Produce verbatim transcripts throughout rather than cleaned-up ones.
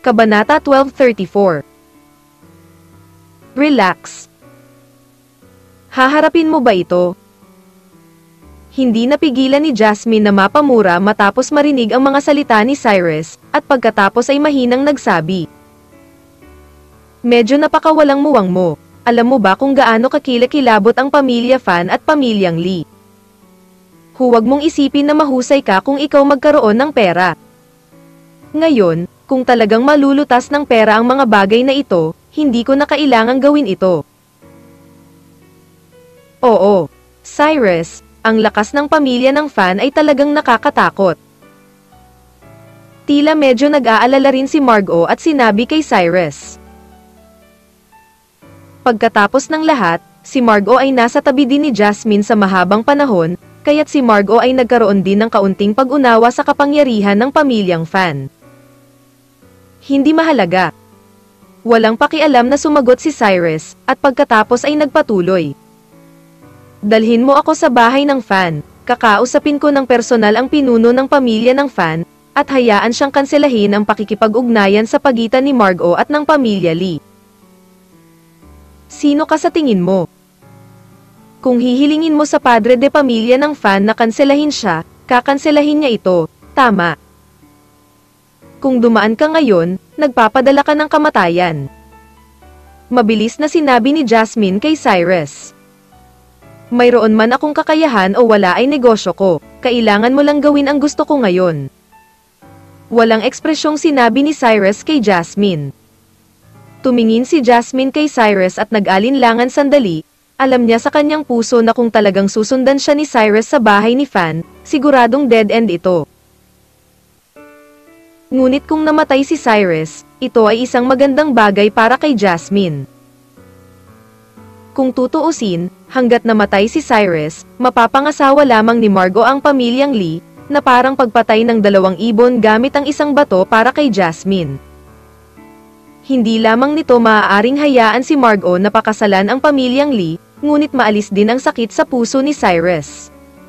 Kabanata twelve thirty-four. Relax. Haharapin mo ba ito? Hindi napigilan ni Jasmine na mapamura matapos marinig ang mga salita ni Cyrus, at pagkatapos ay mahinang nagsabi. Medyo napakawalang muwang mo. Alam mo ba kung gaano kakilakilabot ang pamilya Fan at pamilyang Lee? Huwag mong isipin na mahusay ka kung ikaw magkaroon ng pera. Ngayon, kung talagang malulutas ng pera ang mga bagay na ito, hindi ko na kailangang gawin ito. Oo, Cyrus, ang lakas ng pamilya ng Fan ay talagang nakakatakot. Tila medyo nag-aalala rin si Margot at sinabi kay Cyrus. Pagkatapos ng lahat, si Margot ay nasa tabi din ni Jasmine sa mahabang panahon, kaya't si Margot ay nagkaroon din ng kaunting pag-unawa sa kapangyarihan ng pamilyang Fan. Hindi mahalaga. Walang pakialam na sumagot si Cyrus, at pagkatapos ay nagpatuloy. Dalhin mo ako sa bahay ng Fan, kakausapin ko ng personal ang pinuno ng pamilya ng Fan, at hayaan siyang kanselahin ang pakikipag-ugnayan sa pagitan ni Margot at ng pamilya Lee. Sino ka sa tingin mo? Kung hihilingin mo sa padre de pamilya ng Fan na kanselahin siya, kakanselahin niya ito, tama. Kung dumaan ka ngayon, nagpapadala ka ng kamatayan. Mabilis na sinabi ni Jasmine kay Cyrus. Mayroon man akong kakayahan o wala ay negosyo ko, kailangan mo lang gawin ang gusto ko ngayon. Walang ekspresyong sinabi ni Cyrus kay Jasmine. Tumingin si Jasmine kay Cyrus at nag-alinlangan sandali, alam niya sa kanyang puso na kung talagang susundan siya ni Cyrus sa bahay ni Fan, siguradong dead end ito. Ngunit kung namatay si Cyrus, ito ay isang magandang bagay para kay Jasmine. Kung tutuusin, hanggat namatay si Cyrus, mapapangasawa lamang ni Margot ang pamilyang Lee, na parang pagpatay ng dalawang ibon gamit ang isang bato para kay Jasmine. Hindi lamang nito maaaring hayaan si Margot na pakasalan ang pamilyang Lee, ngunit maalis din ang sakit sa puso ni Cyrus.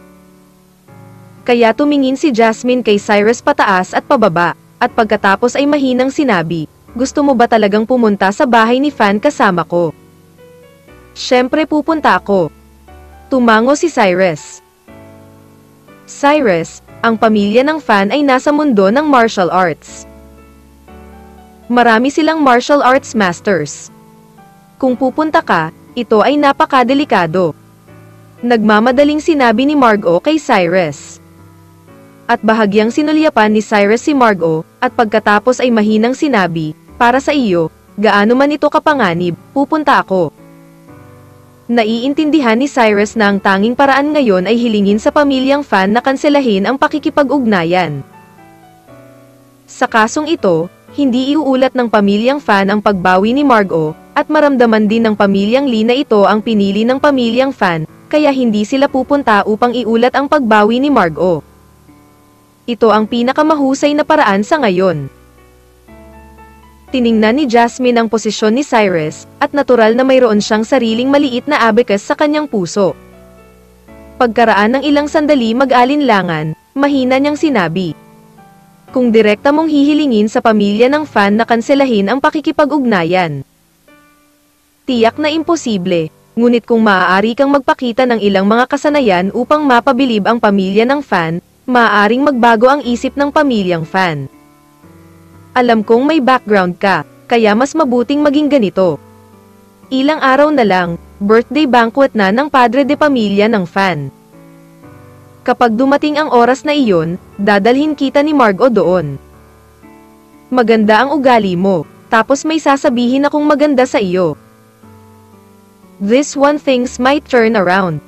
Kaya tumingin si Jasmine kay Cyrus pataas at pababa. At pagkatapos ay mahinang sinabi, gusto mo ba talagang pumunta sa bahay ni Fan kasama ko? Siyempre pupunta ako. Tumango si Cyrus. Cyrus, ang pamilya ng Fan ay nasa mundo ng martial arts. Marami silang martial arts masters. Kung pupunta ka, ito ay napakadelikado. Nagmamadaling sinabi ni Margot kay Cyrus. At bahagyang sinulyapan ni Cyrus si Margot, at pagkatapos ay mahinang sinabi, para sa iyo, gaano man ito kapanganib, pupunta ako. Naiintindihan ni Cyrus na ang tanging paraan ngayon ay hilingin sa pamilyang Fan na kanselahin ang pakikipag-ugnayan. Sa kasong ito, hindi iuulat ng pamilyang Fan ang pagbawi ni Margot, at maramdaman din ng pamilyang Lee na ito ang pinili ng pamilyang Fan, kaya hindi sila pupunta upang iulat ang pagbawi ni Margot. Ito ang pinakamahusay na paraan sa ngayon. Tiningnan ni Jasmine ang posisyon ni Cyrus, at natural na mayroon siyang sariling maliit na abacus sa kanyang puso. Pagkaraan ng ilang sandali mag-alinlangan, mahina niyang sinabi. Kung direkta mong hihilingin sa pamilya ng Fan na kanselahin ang pakikipag-ugnayan. Tiyak na imposible, ngunit kung maaari kang magpakita ng ilang mga kasanayan upang mapabilib ang pamilya ng Fan, maaaring magbago ang isip ng pamilyang Fan. Alam kong may background ka, kaya mas mabuting maging ganito. Ilang araw na lang, birthday banquet na ng padre de pamilya ng Fan. Kapag dumating ang oras na iyon, dadalhin kita ni Margot doon. Maganda ang ugali mo, tapos may sasabihin akong maganda sa iyo. This one things might turn around.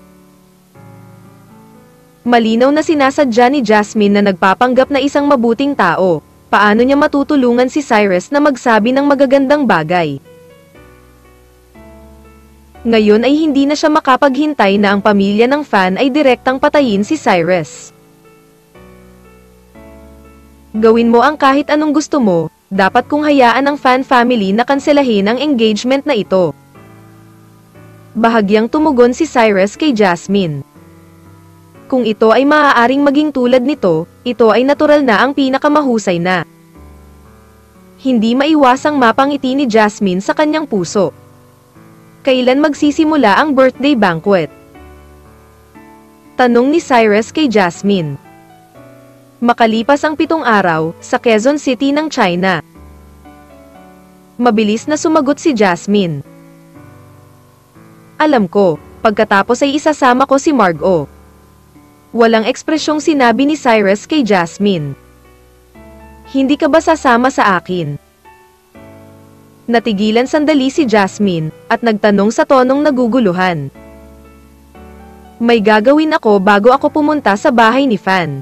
Malinaw na sinasadya ni Jasmine na nagpapanggap na isang mabuting tao. Paano niya matutulungan si Cyrus na magsabi ng magagandang bagay? Ngayon ay hindi na siya makapaghintay na ang pamilya ng Fan ay direktang patayin si Cyrus. Gawin mo ang kahit anong gusto mo, dapat kong hayaan ang Fan family na kanselahin ang engagement na ito. Bahagyang tumugon si Cyrus kay Jasmine. Kung ito ay maaaring maging tulad nito, ito ay natural na ang pinakamahusay na. Hindi maiwasang mapangiti ni Jasmine sa kanyang puso. Kailan magsisimula ang birthday banquet? Tanong ni Cyrus kay Jasmine. Makalipas ang pitong araw, sa Quezon City ng China. Mabilis na sumagot si Jasmine. Alam ko, pagkatapos ay isasama ko si Margo. Walang ekspresyong sinabi ni Cyrus kay Jasmine. Hindi ka ba sasama sa akin? Natigilan sandali si Jasmine, at nagtanong sa tonong naguguluhan. May gagawin ako bago ako pumunta sa bahay ni Fan.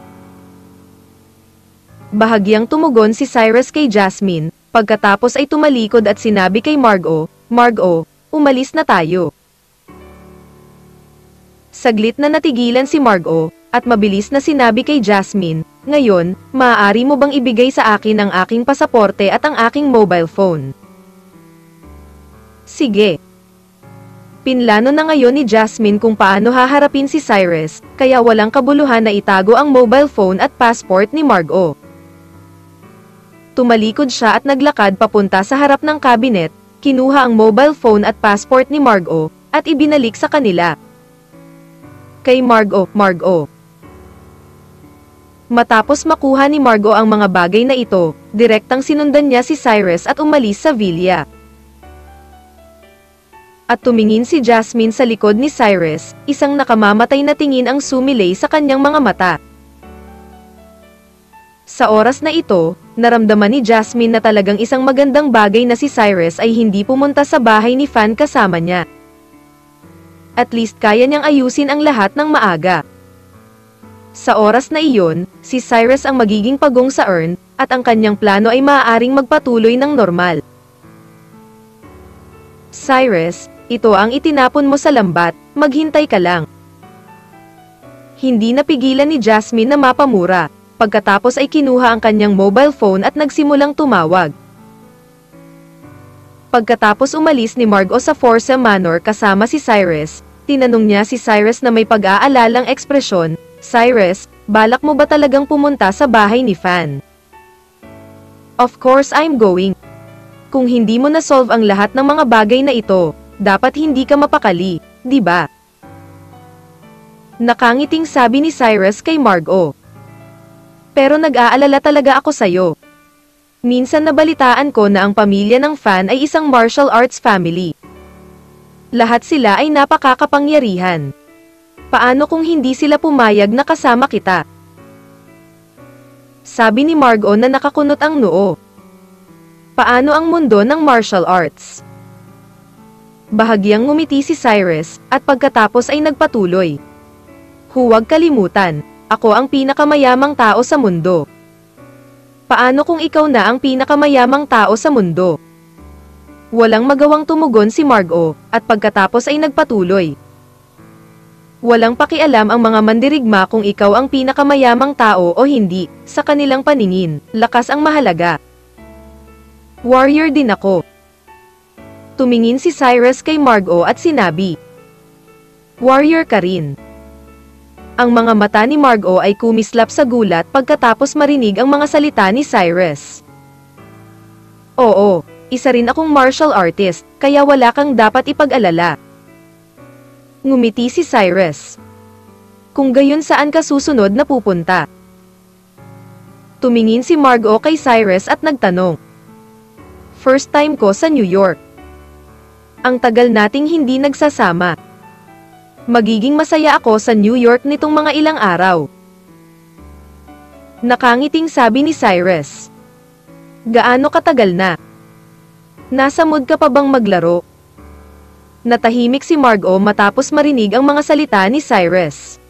Bahagyang tumugon si Cyrus kay Jasmine, pagkatapos ay tumalikod at sinabi kay Margo, Margo, umalis na tayo. Saglit na natigilan si Margo, at mabilis na sinabi kay Jasmine, ngayon, maaari mo bang ibigay sa akin ang aking pasaporte at ang aking mobile phone? Sige. Pinlano na ngayon ni Jasmine kung paano haharapin si Cyrus, kaya walang kabuluhan na itago ang mobile phone at passport ni Margo. Tumalikod siya at naglakad papunta sa harap ng cabinet, kinuha ang mobile phone at passport ni Margo, at ibinalik sa kanila. Kay Margo, Margo. Matapos makuha ni Margo ang mga bagay na ito, direktang sinundan niya si Cyrus at umalis sa villa. At tumingin si Jasmine sa likod ni Cyrus, isang nakamamatay na tingin ang sumilay sa kanyang mga mata. Sa oras na ito, naramdaman ni Jasmine na talagang isang magandang bagay na si Cyrus ay hindi pumunta sa bahay ni Fan kasama niya. At least kaya niyang ayusin ang lahat ng maaga. Sa oras na iyon, si Cyrus ang magiging pagong sa urn, at ang kanyang plano ay maaaring magpatuloy ng normal. Cyrus, ito ang itinapon mo sa lambat, maghintay ka lang. Hindi napigilan ni Jasmine na mapamura, pagkatapos ay kinuha ang kanyang mobile phone at nagsimulang tumawag. Pagkatapos umalis ni Margo sa Forza Manor kasama si Cyrus, tinanong niya si Cyrus na may pag-aalalang ekspresyon, Cyrus, balak mo ba talagang pumunta sa bahay ni Fan? Of course I'm going. Kung hindi mo na-solve ang lahat ng mga bagay na ito, dapat hindi ka mapakali, di ba? Nakangiting sabi ni Cyrus kay Margo. Pero nag-aalala talaga ako sa'yo. Minsan nabalitaan ko na ang pamilya ng Fan ay isang martial arts family. Lahat sila ay napakakapangyarihan. Paano kung hindi sila pumayag na kasama kita? Sabi ni Margo na nakakunot ang noo. Paano ang mundo ng martial arts? Bahagyang ngumiti si Cyrus, at pagkatapos ay nagpatuloy. Huwag kalimutan, ako ang pinakamayamang tao sa mundo. Paano kung ikaw na ang pinakamayamang tao sa mundo? Walang magawang tumugon si Margo, at pagkatapos ay nagpatuloy. Walang pakialam ang mga mandirigma kung ikaw ang pinakamayamang tao o hindi, sa kanilang paningin, lakas ang mahalaga. Warrior din ako. Tumingin si Cyrus kay Margo at sinabi, Warrior ka rin. Ang mga mata ni Margo ay kumislap sa gulat pagkatapos marinig ang mga salita ni Cyrus. Oo, isa rin akong martial artist, kaya wala kang dapat ipag-alala. Ngumiti si Cyrus. Kung gayon saan ka susunod na pupunta? Tumingin si Margo kay Cyrus at nagtanong. First time ko sa New York. Ang tagal nating hindi nagsasama. Magiging masaya ako sa New York nitong mga ilang araw. Nakangiting sabi ni Cyrus. Gaano katagal na? Nasa mood ka pa bang maglaro? Natahimik si Margo matapos marinig ang mga salita ni Cyrus.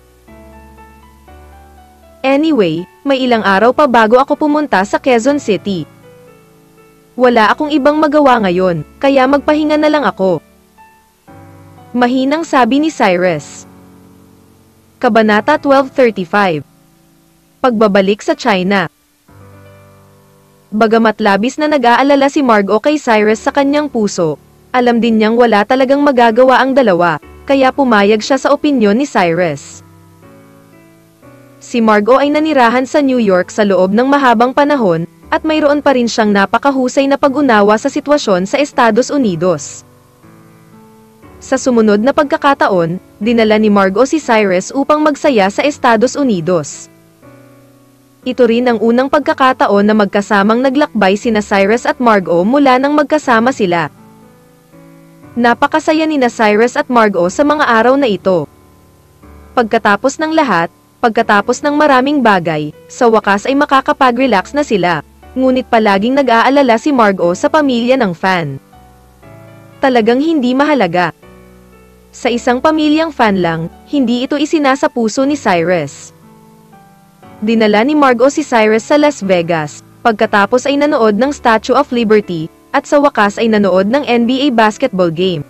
Anyway, may ilang araw pa bago ako pumunta sa Quezon City. Wala akong ibang magawa ngayon, kaya magpahinga na lang ako. Mahinang sabi ni Cyrus. Kabanata twelve thirty-five. Pagbabalik sa China. Bagamat labis na nag-aalala si Margo kay Cyrus sa kanyang puso, alam din niyang wala talagang magagawa ang dalawa, kaya pumayag siya sa opinyon ni Cyrus. Si Margo ay nanirahan sa New York sa loob ng mahabang panahon, At mayroon pa rin siyang napakahusay na pag-unawa sa sitwasyon sa Estados Unidos. Sa sumunod na pagkakataon, dinala ni Margot si Cyrus upang magsaya sa Estados Unidos. Ito rin ang unang pagkakataon na magkasamang naglakbay sina Cyrus at Margot mula nang magkasama sila. Napakasaya nina Cyrus at Margot sa mga araw na ito. Pagkatapos ng lahat, pagkatapos ng maraming bagay, sa wakas ay makakapag-relax na sila, ngunit palaging nag-aalala si Margot sa pamilya ng fan. Talagang hindi mahalaga. Sa isang pamilyang fan lang, hindi ito isinasa puso ni Cyrus. Dinala ni Margot si Cyrus sa Las Vegas, pagkatapos ay nanood ng Statue of Liberty, at sa wakas ay nanood ng N B A basketball game.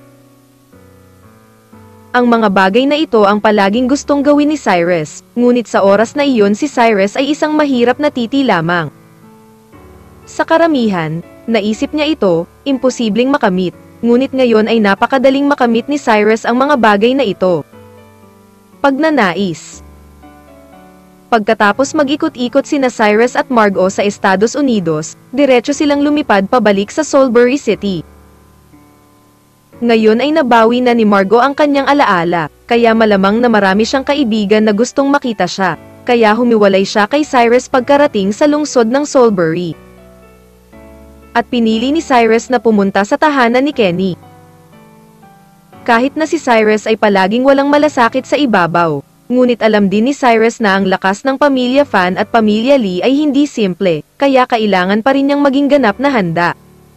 Ang mga bagay na ito ang palaging gustong gawin ni Cyrus, ngunit sa oras na iyon si Cyrus ay isang mahirap na titi lamang. Sa karamihan, naisip niya ito, imposibleng makamit. Ngunit ngayon ay napakadaling makamit ni Cyrus ang mga bagay na ito. Pagnanais. Pagkatapos mag-ikot-ikot sina Cyrus at Margot sa Estados Unidos, diretso silang lumipad pabalik sa Salisbury City. Ngayon ay nabawi na ni Margot ang kanyang alaala, kaya malamang na marami siyang kaibigan na gustong makita siya, kaya humiwalay siya kay Cyrus pagkarating sa lungsod ng Salisbury. At pinili ni Cyrus na pumunta sa tahanan ni Kenny. Kahit na si Cyrus ay palaging walang malasakit sa ibabaw, ngunit alam din ni Cyrus na ang lakas ng pamilya Fan at pamilya Lee ay hindi simple, kaya kailangan pa rin niyang maging ganap na handa.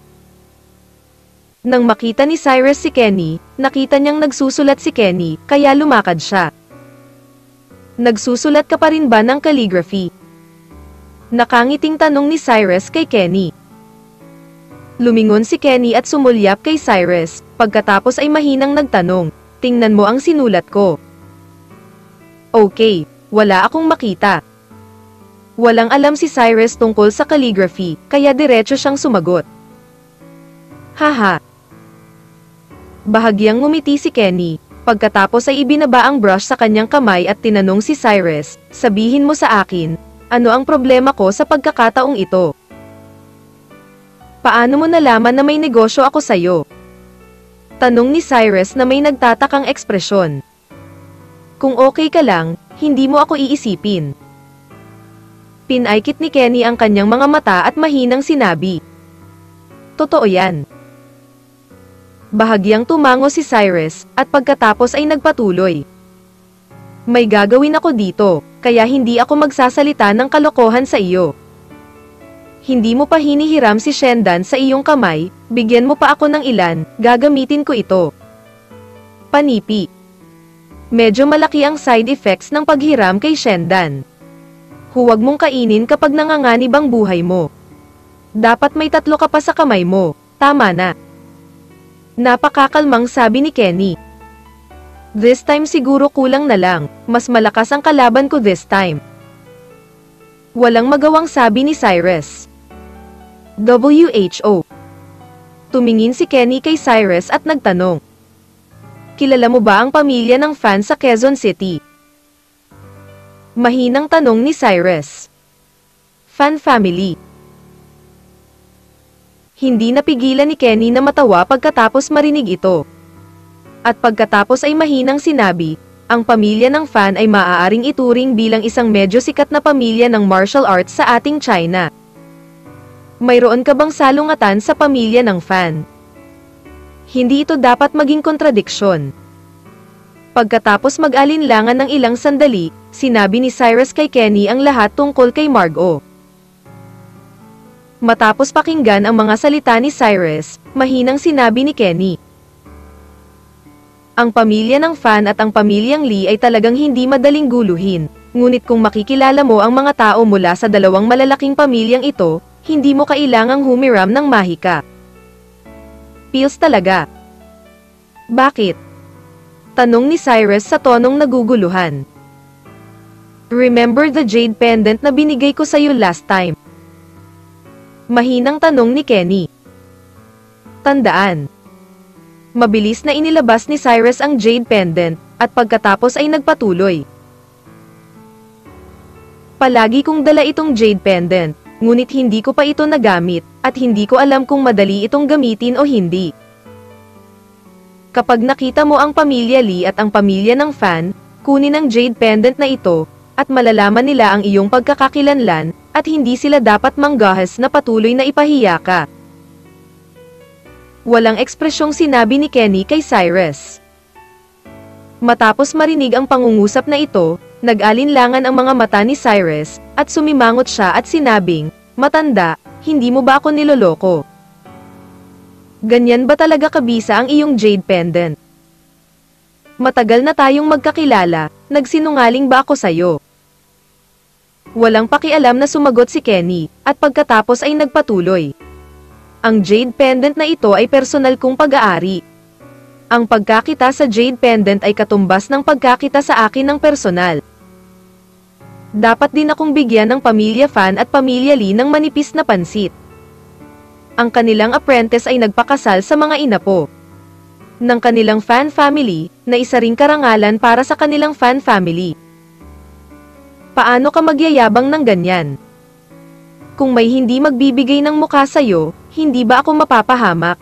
Nang makita ni Cyrus si Kenny, nakita niyang nagsusulat si Kenny, kaya lumakad siya. Nagsusulat ka pa rin ba ng calligraphy? Nakangiting tanong ni Cyrus kay Kenny. Lumingon si Kenny at sumulyap kay Cyrus, pagkatapos ay mahinang nagtanong, tingnan mo ang sinulat ko. Okay, wala akong makita. Walang alam si Cyrus tungkol sa calligraphy, kaya diretso siyang sumagot. Haha. Bahagyang ngumiti si Kenny, pagkatapos ay ibinaba ang brush sa kanyang kamay at tinanong si Cyrus, sabihin mo sa akin, ano ang problema ko sa pagkakataong ito? Paano mo nalaman na may negosyo ako sa'yo? Tanong ni Cyrus na may nagtatakang ekspresyon. Kung okay ka lang, hindi mo ako iisipin. Pinaikit ni Kenny ang kanyang mga mata at mahinang sinabi. Totoo yan. Bahagyang tumango si Cyrus, at pagkatapos ay nagpatuloy. May gagawin ako dito, kaya hindi ako magsasalita ng kalokohan sa iyo. Hindi mo pa hinihiram si Shendan sa iyong kamay, bigyan mo pa ako ng ilan, gagamitin ko ito. Panipi. Medyo malaki ang side effects ng paghiram kay Shendan. Huwag mong kainin kapag nanganganib ang buhay mo. Dapat may tatlo ka pa sa kamay mo, tama na. Napakakalmang sabi ni Kenny. This time siguro kulang na lang, mas malakas ang kalaban ko this time. Walang magawang sabi ni Cyrus. W H O. Tumingin si Kenny kay Cyrus at nagtanong. Kilala mo ba ang pamilya ng Fan sa Quezon City? Mahinang tanong ni Cyrus. Fan family. Hindi napigilan ni Kenny na matawa pagkatapos marinig ito. At pagkatapos ay mahinang sinabi, ang pamilya ng Fan ay maaaring ituring bilang isang medyo sikat na pamilya ng martial arts sa ating China. Mayroon ka bang salungatan sa pamilya ng Fan? Hindi ito dapat maging kontradiksyon. Pagkatapos mag-alinlangan ng ilang sandali, sinabi ni Cyrus kay Kenny ang lahat tungkol kay Margot. Matapos pakinggan ang mga salita ni Cyrus, mahinang sinabi ni Kenny. Ang pamilya ng Fan at ang pamilyang Lee ay talagang hindi madaling guluhin, ngunit kung makikilala mo ang mga tao mula sa dalawang malalaking pamilyang ito, hindi mo kailangang humiram ng mahika. Pills talaga. Bakit? Tanong ni Cyrus sa tonong naguguluhan. Remember the jade pendant na binigay ko sa'yo last time? Mahinang tanong ni Kenny. Tandaan. Mabilis na inilabas ni Cyrus ang jade pendant, at pagkatapos ay nagpatuloy. Palagi kong dala itong jade pendant, ngunit hindi ko pa ito nagamit, at hindi ko alam kung madali itong gamitin o hindi. Kapag nakita mo ang pamilya Lee at ang pamilya ng Fan, kunin ang jade pendant na ito, at malalaman nila ang iyong pagkakakilanlan, at hindi sila dapat manggahas na patuloy na ipahiya ka. Walang ekspresyong sinabi ni Kenny kay Cyrus. Matapos marinig ang pangungusap na ito, nag-alinlangan ang mga mata ni Cyrus, at sumimangot siya at sinabing, "Matanda, hindi mo ba ako niloloko? Ganyan ba talaga kabisa ang iyong jade pendant? Matagal na tayong magkakilala, nagsinungaling ba ako sa'yo?" Walang pakialam na sumagot si Kenny, at pagkatapos ay nagpatuloy. Ang jade pendant na ito ay personal kong pag-aari. Ang pagkakita sa jade pendant ay katumbas ng pagkakita sa akin ng personal. Dapat din akong bigyan ng pamilya Fan at pamilya Lee ng manipis na pansit. Ang kanilang apprentice ay nagpakasal sa mga inapo ng kanilang Fan family, na isa ring karangalan para sa kanilang Fan family. Paano ka magyayabang ng ganyan? Kung may hindi magbibigay ng mukha sa'yo, hindi ba ako mapapahamak?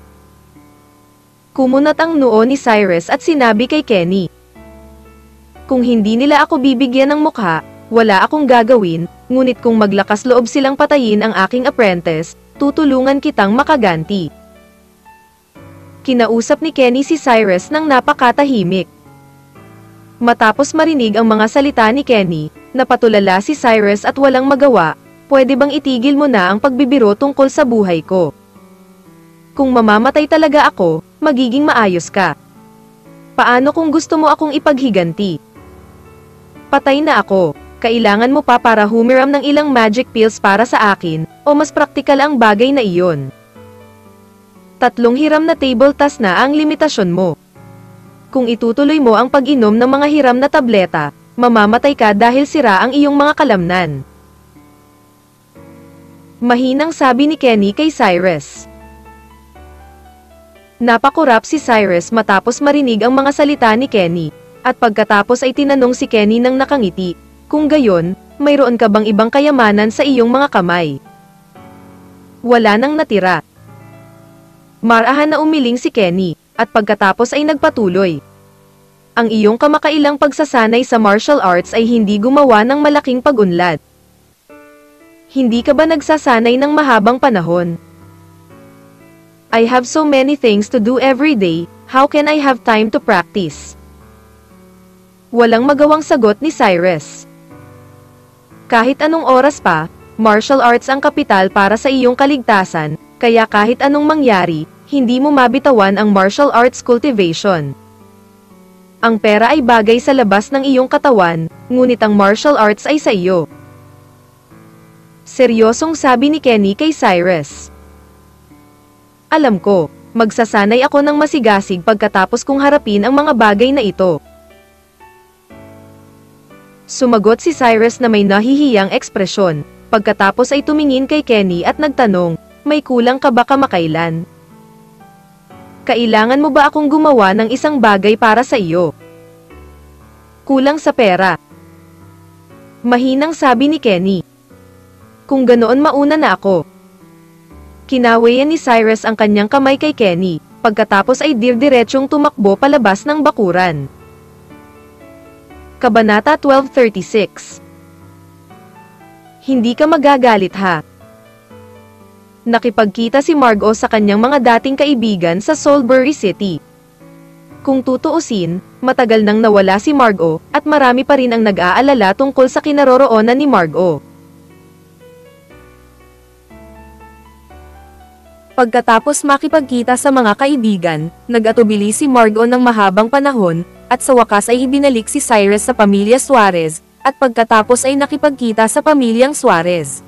Kumunat ang noo ni Cyrus at sinabi kay Kenny, "Kung hindi nila ako bibigyan ng mukha, wala akong gagawin, ngunit kung maglakas loob silang patayin ang aking apprentice, tutulungan kitang makaganti." Kinausap ni Kenny si Cyrus nang napakatahimik. Matapos marinig ang mga salita ni Kenny, napatulala si Cyrus at walang magawa. "Pwede bang itigil mo na ang pagbibiro tungkol sa buhay ko? Kung mamamatay talaga ako, magiging maayos ka. Paano kung gusto mo akong ipaghiganti? Patay na ako, kailangan mo pa para humiram ng ilang magic pills para sa akin, o mas praktikal ang bagay na iyon? Tatlong hiram na table tas na ang limitasyon mo. Kung itutuloy mo ang pag-inom ng mga hiram na tableta, mamamatay ka dahil sira ang iyong mga kalamnan." Mahinang sabi ni Kenny kay Cyrus. Napakurap si Cyrus matapos marinig ang mga salita ni Kenny, at pagkatapos ay tinanong si Kenny nang nakangiti, "Kung gayon, mayroon ka bang ibang kayamanan sa iyong mga kamay?" Wala nang natira. Marahan na umiling si Kenny, at pagkatapos ay nagpatuloy. "Ang iyong kamakailang pagsasanay sa martial arts ay hindi gumawa ng malaking pag-unlad. Hindi ka ba nagsasanay ng mahabang panahon? I have so many things to do every day, how can I have time to practice?" Walang magawang sagot ni Cyrus. Kahit anong oras pa, martial arts ang kapital para sa iyong kaligtasan, kaya kahit anong mangyari, hindi mo mabitawan ang martial arts cultivation. Ang pera ay bagay sa labas ng iyong katawan, ngunit ang martial arts ay sa iyo. Seryosong sabi ni Kenny kay Cyrus. "Alam ko, magsasanay ako ng masigasig pagkatapos kong harapin ang mga bagay na ito." Sumagot si Cyrus na may nahihiyang ekspresyon, pagkatapos ay tumingin kay Kenny at nagtanong, "May kulang ka ba kamakailan? Kailangan mo ba akong gumawa ng isang bagay para sa iyo? Kulang sa pera?" Mahinang sabi ni Kenny. "Kung ganoon mauna na ako." Kinawayan ni Cyrus ang kanyang kamay kay Kenny, pagkatapos ay dirdiretsong tumakbo palabas ng bakuran. Kabanata twelve thirty-six. Hindi ka magagalit ha? Nakipagkita si Margot sa kanyang mga dating kaibigan sa Soulbury City. Kung tutuusin, matagal nang nawala si Margot, at marami pa rin ang nag-aalala tungkol sa kinaroroonan ni Margot. Pagkatapos makipagkita sa mga kaibigan, nag-atubili si Margot ng mahabang panahon, at sa wakas ay ibinalik si Cyrus sa pamilya Suarez, at pagkatapos ay nakipagkita sa pamilyang Suarez.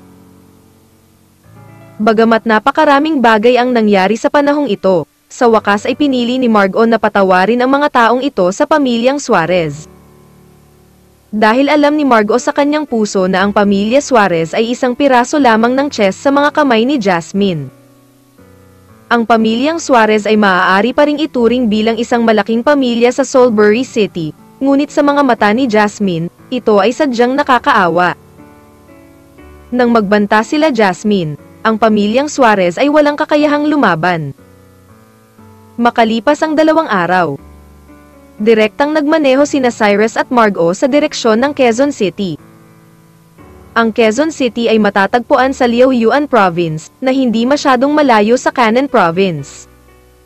Bagamat napakaraming bagay ang nangyari sa panahong ito, sa wakas ay pinili ni Margot na patawarin ang mga taong ito sa pamilyang Suarez. Dahil alam ni Margot sa kanyang puso na ang pamilya Suarez ay isang piraso lamang ng chess sa mga kamay ni Jasmine. Ang pamilyang Suarez ay maaari pa ring ituring bilang isang malaking pamilya sa Soulbury City, ngunit sa mga mata ni Jasmine, ito ay sadyang nakakaawa. Nang magbanta sila Jasmine, ang pamilyang Suarez ay walang kakayahang lumaban. Makalipas ang dalawang araw, direktang nagmaneho sina Cyrus at Margo sa direksyon ng Quezon City. Ang Quezon City ay matatagpuan sa Liaoyuan Province, na hindi masyadong malayo sa Canton Province.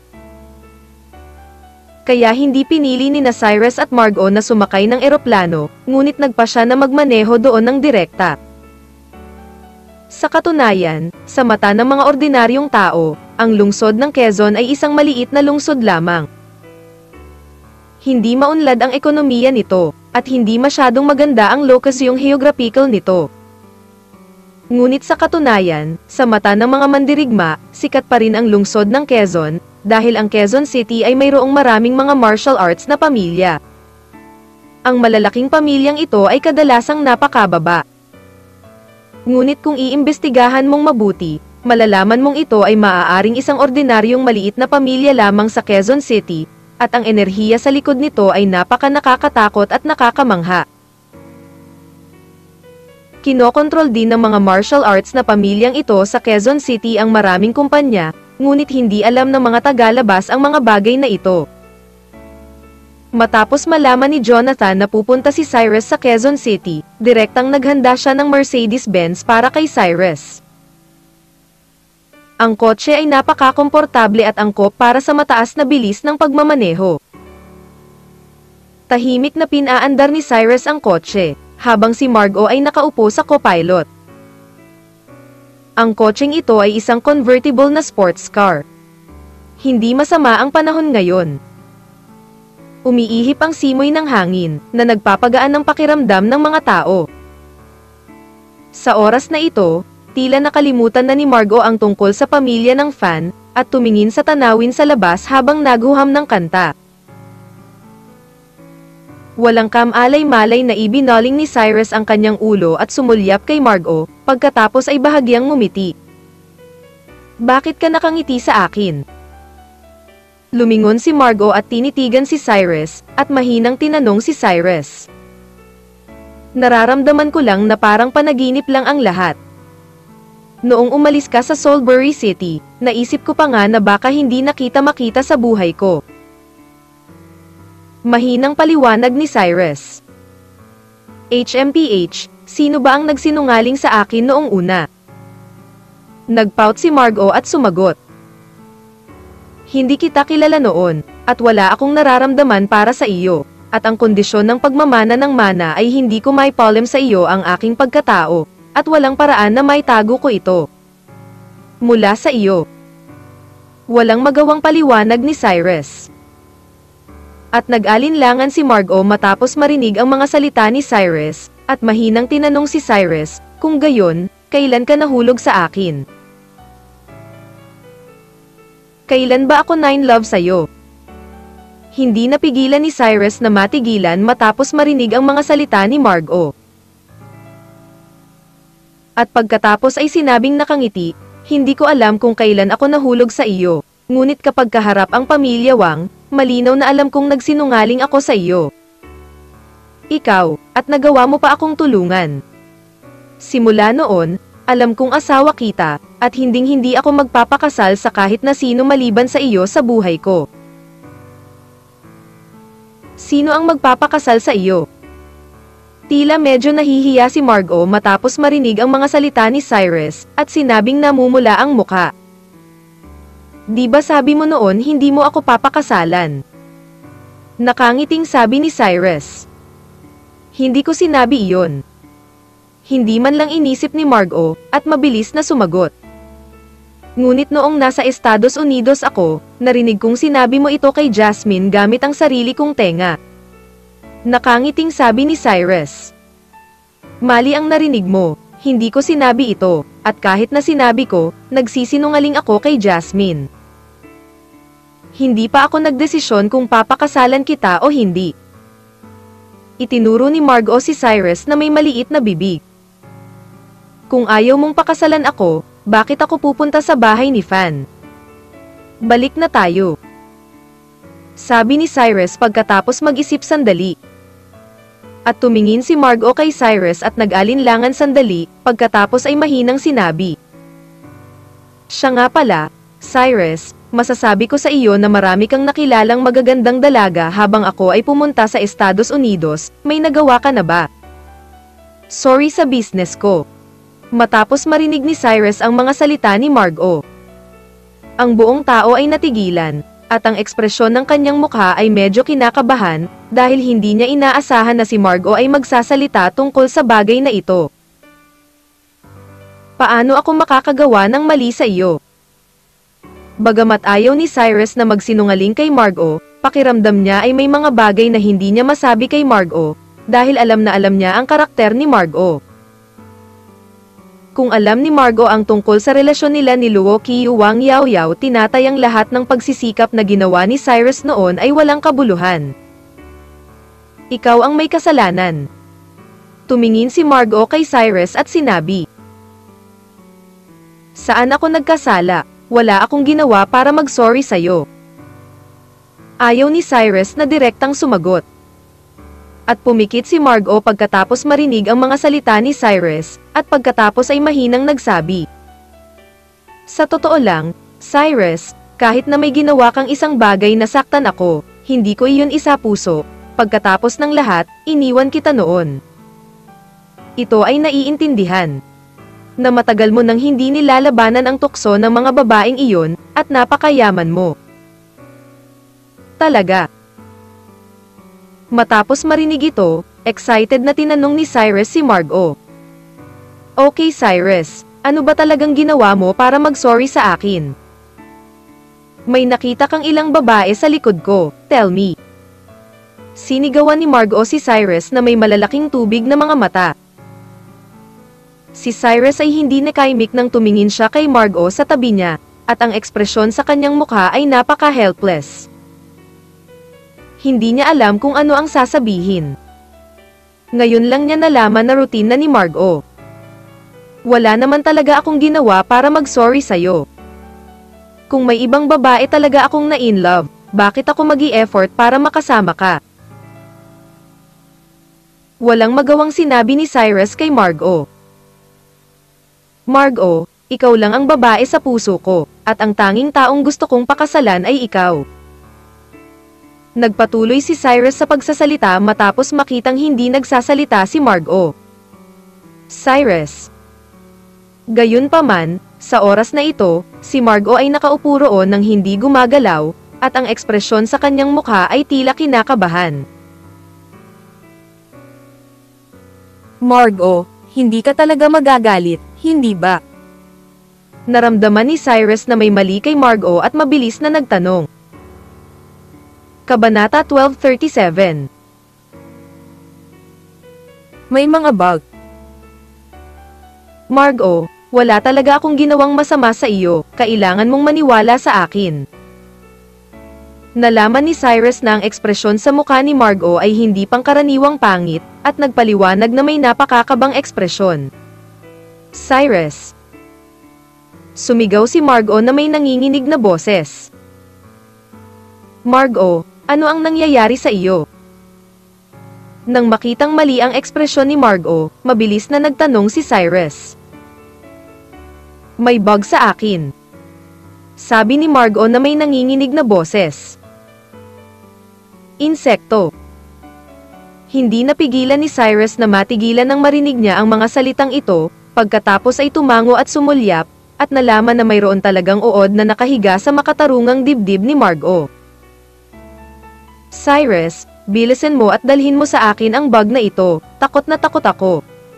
Kaya hindi pinili ni na Cyrus at Margo na sumakay ng eroplano, ngunit nagpa siya na magmaneho doon ng direkta. Sa katunayan, sa mata ng mga ordinaryong tao, ang lungsod ng Quezon ay isang maliit na lungsod lamang. Hindi maunlad ang ekonomiya nito, at hindi masyadong maganda ang lokasyong geographical nito. Ngunit sa katunayan, sa mata ng mga mandirigma, sikat pa rin ang lungsod ng Quezon, dahil ang Quezon City ay mayroong maraming mga martial arts na pamilya. Ang malalaking pamilyang ito ay kadalasang napakababa. Ngunit kung iimbestigahan mong mabuti, malalaman mong ito ay maaaring isang ordinaryong maliit na pamilya lamang sa Quezon City, at ang enerhiya sa likod nito ay napaka nakakatakot at nakakamangha. Kinokontrol din ng mga martial arts na pamilyang ito sa Quezon City ang maraming kumpanya, ngunit hindi alam ng mga tagalabas ang mga bagay na ito. Matapos malaman ni Jonathan na pupunta si Cyrus sa Quezon City, direktang naghanda siya ng Mercedes-Benz para kay Cyrus. Ang kotse ay napaka-komportable at angkop para sa mataas na bilis ng pagmamaneho. Tahimik na pinaandar ni Cyrus ang kotse, habang si Margo ay nakaupo sa co-pilot. Ang kotseng ito ay isang convertible na sports car. Hindi masama ang panahon ngayon. Umiihip ang simoy ng hangin, na nagpapagaan ng pakiramdam ng mga tao. Sa oras na ito, tila nakalimutan na ni Margo ang tungkol sa pamilya ng fan, at tumingin sa tanawin sa labas habang naguham ng kanta. Walang kamalay-malay na ibinoling ni Cyrus ang kanyang ulo at sumulyap kay Margo, pagkatapos ay bahagyang ngumiti. "Bakit ka nakangiti sa akin?" Lumingon si Margo at tinitigan si Cyrus, at mahinang tinanong si Cyrus. "Nararamdaman ko lang na parang panaginip lang ang lahat. Noong umalis ka sa Salisbury City, naisip ko pa nga na baka hindi nakita makita sa buhay ko." Mahinang paliwanag ni Cyrus. H M P H, sino ba ang nagsinungaling sa akin noong una? Nagpout si Margo at sumagot. "Hindi kita kilala noon, at wala akong nararamdaman para sa iyo, at ang kondisyon ng pagmamana ng mana ay hindi ko maipalem sa iyo ang aking pagkatao, at walang paraan na maitago ko ito mula sa iyo." Walang magawang paliwanag ni Cyrus. At nag-alinlangan si Margo matapos marinig ang mga salita ni Cyrus, at mahinang tinanong si Cyrus, "Kung gayon, kailan ka nahulog sa akin? Kailan ba ako nine love sa'yo?" Hindi napigilan ni Cyrus na matigilan matapos marinig ang mga salita ni Margo. At pagkatapos ay sinabing nakangiti, "Hindi ko alam kung kailan ako nahulog sa iyo, ngunit kapag kaharap ang pamilya Wang, malinaw na alam kong nagsinungaling ako sa iyo. Ikaw, at nagawa mo pa akong tulungan. Simula noon, alam kong asawa kita, at hinding-hindi ako magpapakasal sa kahit na sino maliban sa iyo sa buhay ko." "Sino ang magpapakasal sa iyo?" Tila medyo nahihiya si Margo matapos marinig ang mga salita ni Cyrus, at sinabing namumula ang muka. "Di ba sabi mo noon hindi mo ako papakasalan?" Nakangiting sabi ni Cyrus. "Hindi ko sinabi iyon." Hindi man lang inisip ni Margo, at mabilis na sumagot. "Ngunit noong nasa Estados Unidos ako, narinig kong sinabi mo ito kay Jasmine gamit ang sarili kong tenga." Nakangiting sabi ni Cyrus. "Mali ang narinig mo, hindi ko sinabi ito, at kahit na sinabi ko, nagsisinungaling ako kay Jasmine. Hindi pa ako nagdesisyon kung papakasalan kita o hindi." Itinuro ni Margo si Cyrus na may maliit na bibig. "Kung ayaw mong pakasalan ako, bakit ako pupunta sa bahay ni Fan? Balik na tayo." Sabi ni Cyrus pagkatapos mag-isip sandali. At tumingin si Margot kay Cyrus at nag-alinlangan sandali, pagkatapos ay mahinang sinabi. Siya nga pala, Cyrus, masasabi ko sa iyo na marami kang nakilalang magagandang dalaga habang ako ay pumunta sa Estados Unidos, may nagawa ka na ba? Sorry sa business ko. Matapos marinig ni Cyrus ang mga salita ni Margot, ang buong tao ay natigilan, at ang ekspresyon ng kanyang mukha ay medyo kinakabahan, dahil hindi niya inaasahan na si Margot ay magsasalita tungkol sa bagay na ito. Paano ako makakagawa ng mali sa iyo? Bagamat ayaw ni Cyrus na magsinungaling kay Margot, pakiramdam niya ay may mga bagay na hindi niya masabi kay Margot, dahil alam na alam niya ang karakter ni Margot. Kung alam ni Margot ang tungkol sa relasyon nila ni Luo Qiu Wang Yao Yao, tinatayang lahat ng pagsisikap na ginawa ni Cyrus noon ay walang kabuluhan. Ikaw ang may kasalanan. Tumingin si Margot kay Cyrus at sinabi. Saan ako nagkasala? Wala akong ginawa para mag-sorry sa'yo. Ayaw ni Cyrus na direktang sumagot. At pumikit si Margot pagkatapos marinig ang mga salita ni Cyrus, at pagkatapos ay mahinang nagsabi. Sa totoo lang, Cyrus, kahit na may ginawa kang isang bagay na saktan ako, hindi ko iyon isa puso, pagkatapos ng lahat, iniwan kita noon. Ito ay naiintindihan. Na matagal mo nang hindi nilalabanan ang tukso ng mga babaeng iyon, at napakayaman mo. Talaga. Matapos marinig ito, excited na tinanong ni Cyrus si Margot. Okay Cyrus, ano ba talagang ginawa mo para mag-sorry sa akin? May nakita kang ilang babae sa likod ko, tell me. Sinigawan ni Margot si Cyrus na may malalaking tubig na mga mata. Si Cyrus ay hindi nakaimik nang tumingin siya kay Margot sa tabi niya, at ang ekspresyon sa kanyang mukha ay napaka-helpless. Hindi niya alam kung ano ang sasabihin. Ngayon lang niya nalaman na routine na ni Margot. Wala naman talaga akong ginawa para mag-sorry sa'yo. Kung may ibang babae talaga akong na-in love, bakit ako mag-i-effort para makasama ka? Walang magawang sinabi ni Cyrus kay Margot. Margot, ikaw lang ang babae sa puso ko, at ang tanging taong gusto kong pakasalan ay ikaw. Nagpatuloy si Cyrus sa pagsasalita matapos makitang hindi nagsasalita si Margot. Cyrus. Gayunpaman, sa oras na ito, si Margot ay nakaupo roon nang hindi gumagalaw, at ang ekspresyon sa kanyang mukha ay tila kinakabahan. Margot, hindi ka talaga magagalit, hindi ba? Naramdaman ni Cyrus na may mali kay Margot at mabilis na nagtanong. Kabanata twelve thirty-seven. May mga bug. Margot, wala talaga akong ginawang masama sa iyo, kailangan mong maniwala sa akin. Nalaman ni Cyrus na ang ekspresyon sa mukha ni Margot ay hindi pangkaraniwang pangit, at nagpaliwanag na may napakakabang ekspresyon. Cyrus. Sumigaw si Margot na may nanginginig na boses. Margot, ano ang nangyayari sa iyo? Nang makitang mali ang ekspresyon ni Margot, mabilis na nagtanong si Cyrus. May bug sa akin. Sabi ni Margot na may nanginginig na boses. Insekto. Hindi napigilan ni Cyrus na matigilan nang marinig niya ang mga salitang ito, pagkatapos ay tumango at sumulyap, at nalaman na mayroon talagang uod na nakahiga sa makatarungang dibdib ni Margot. Cyrus, bilisan mo at dalhin mo sa akin ang bag na ito, takot na takot ako.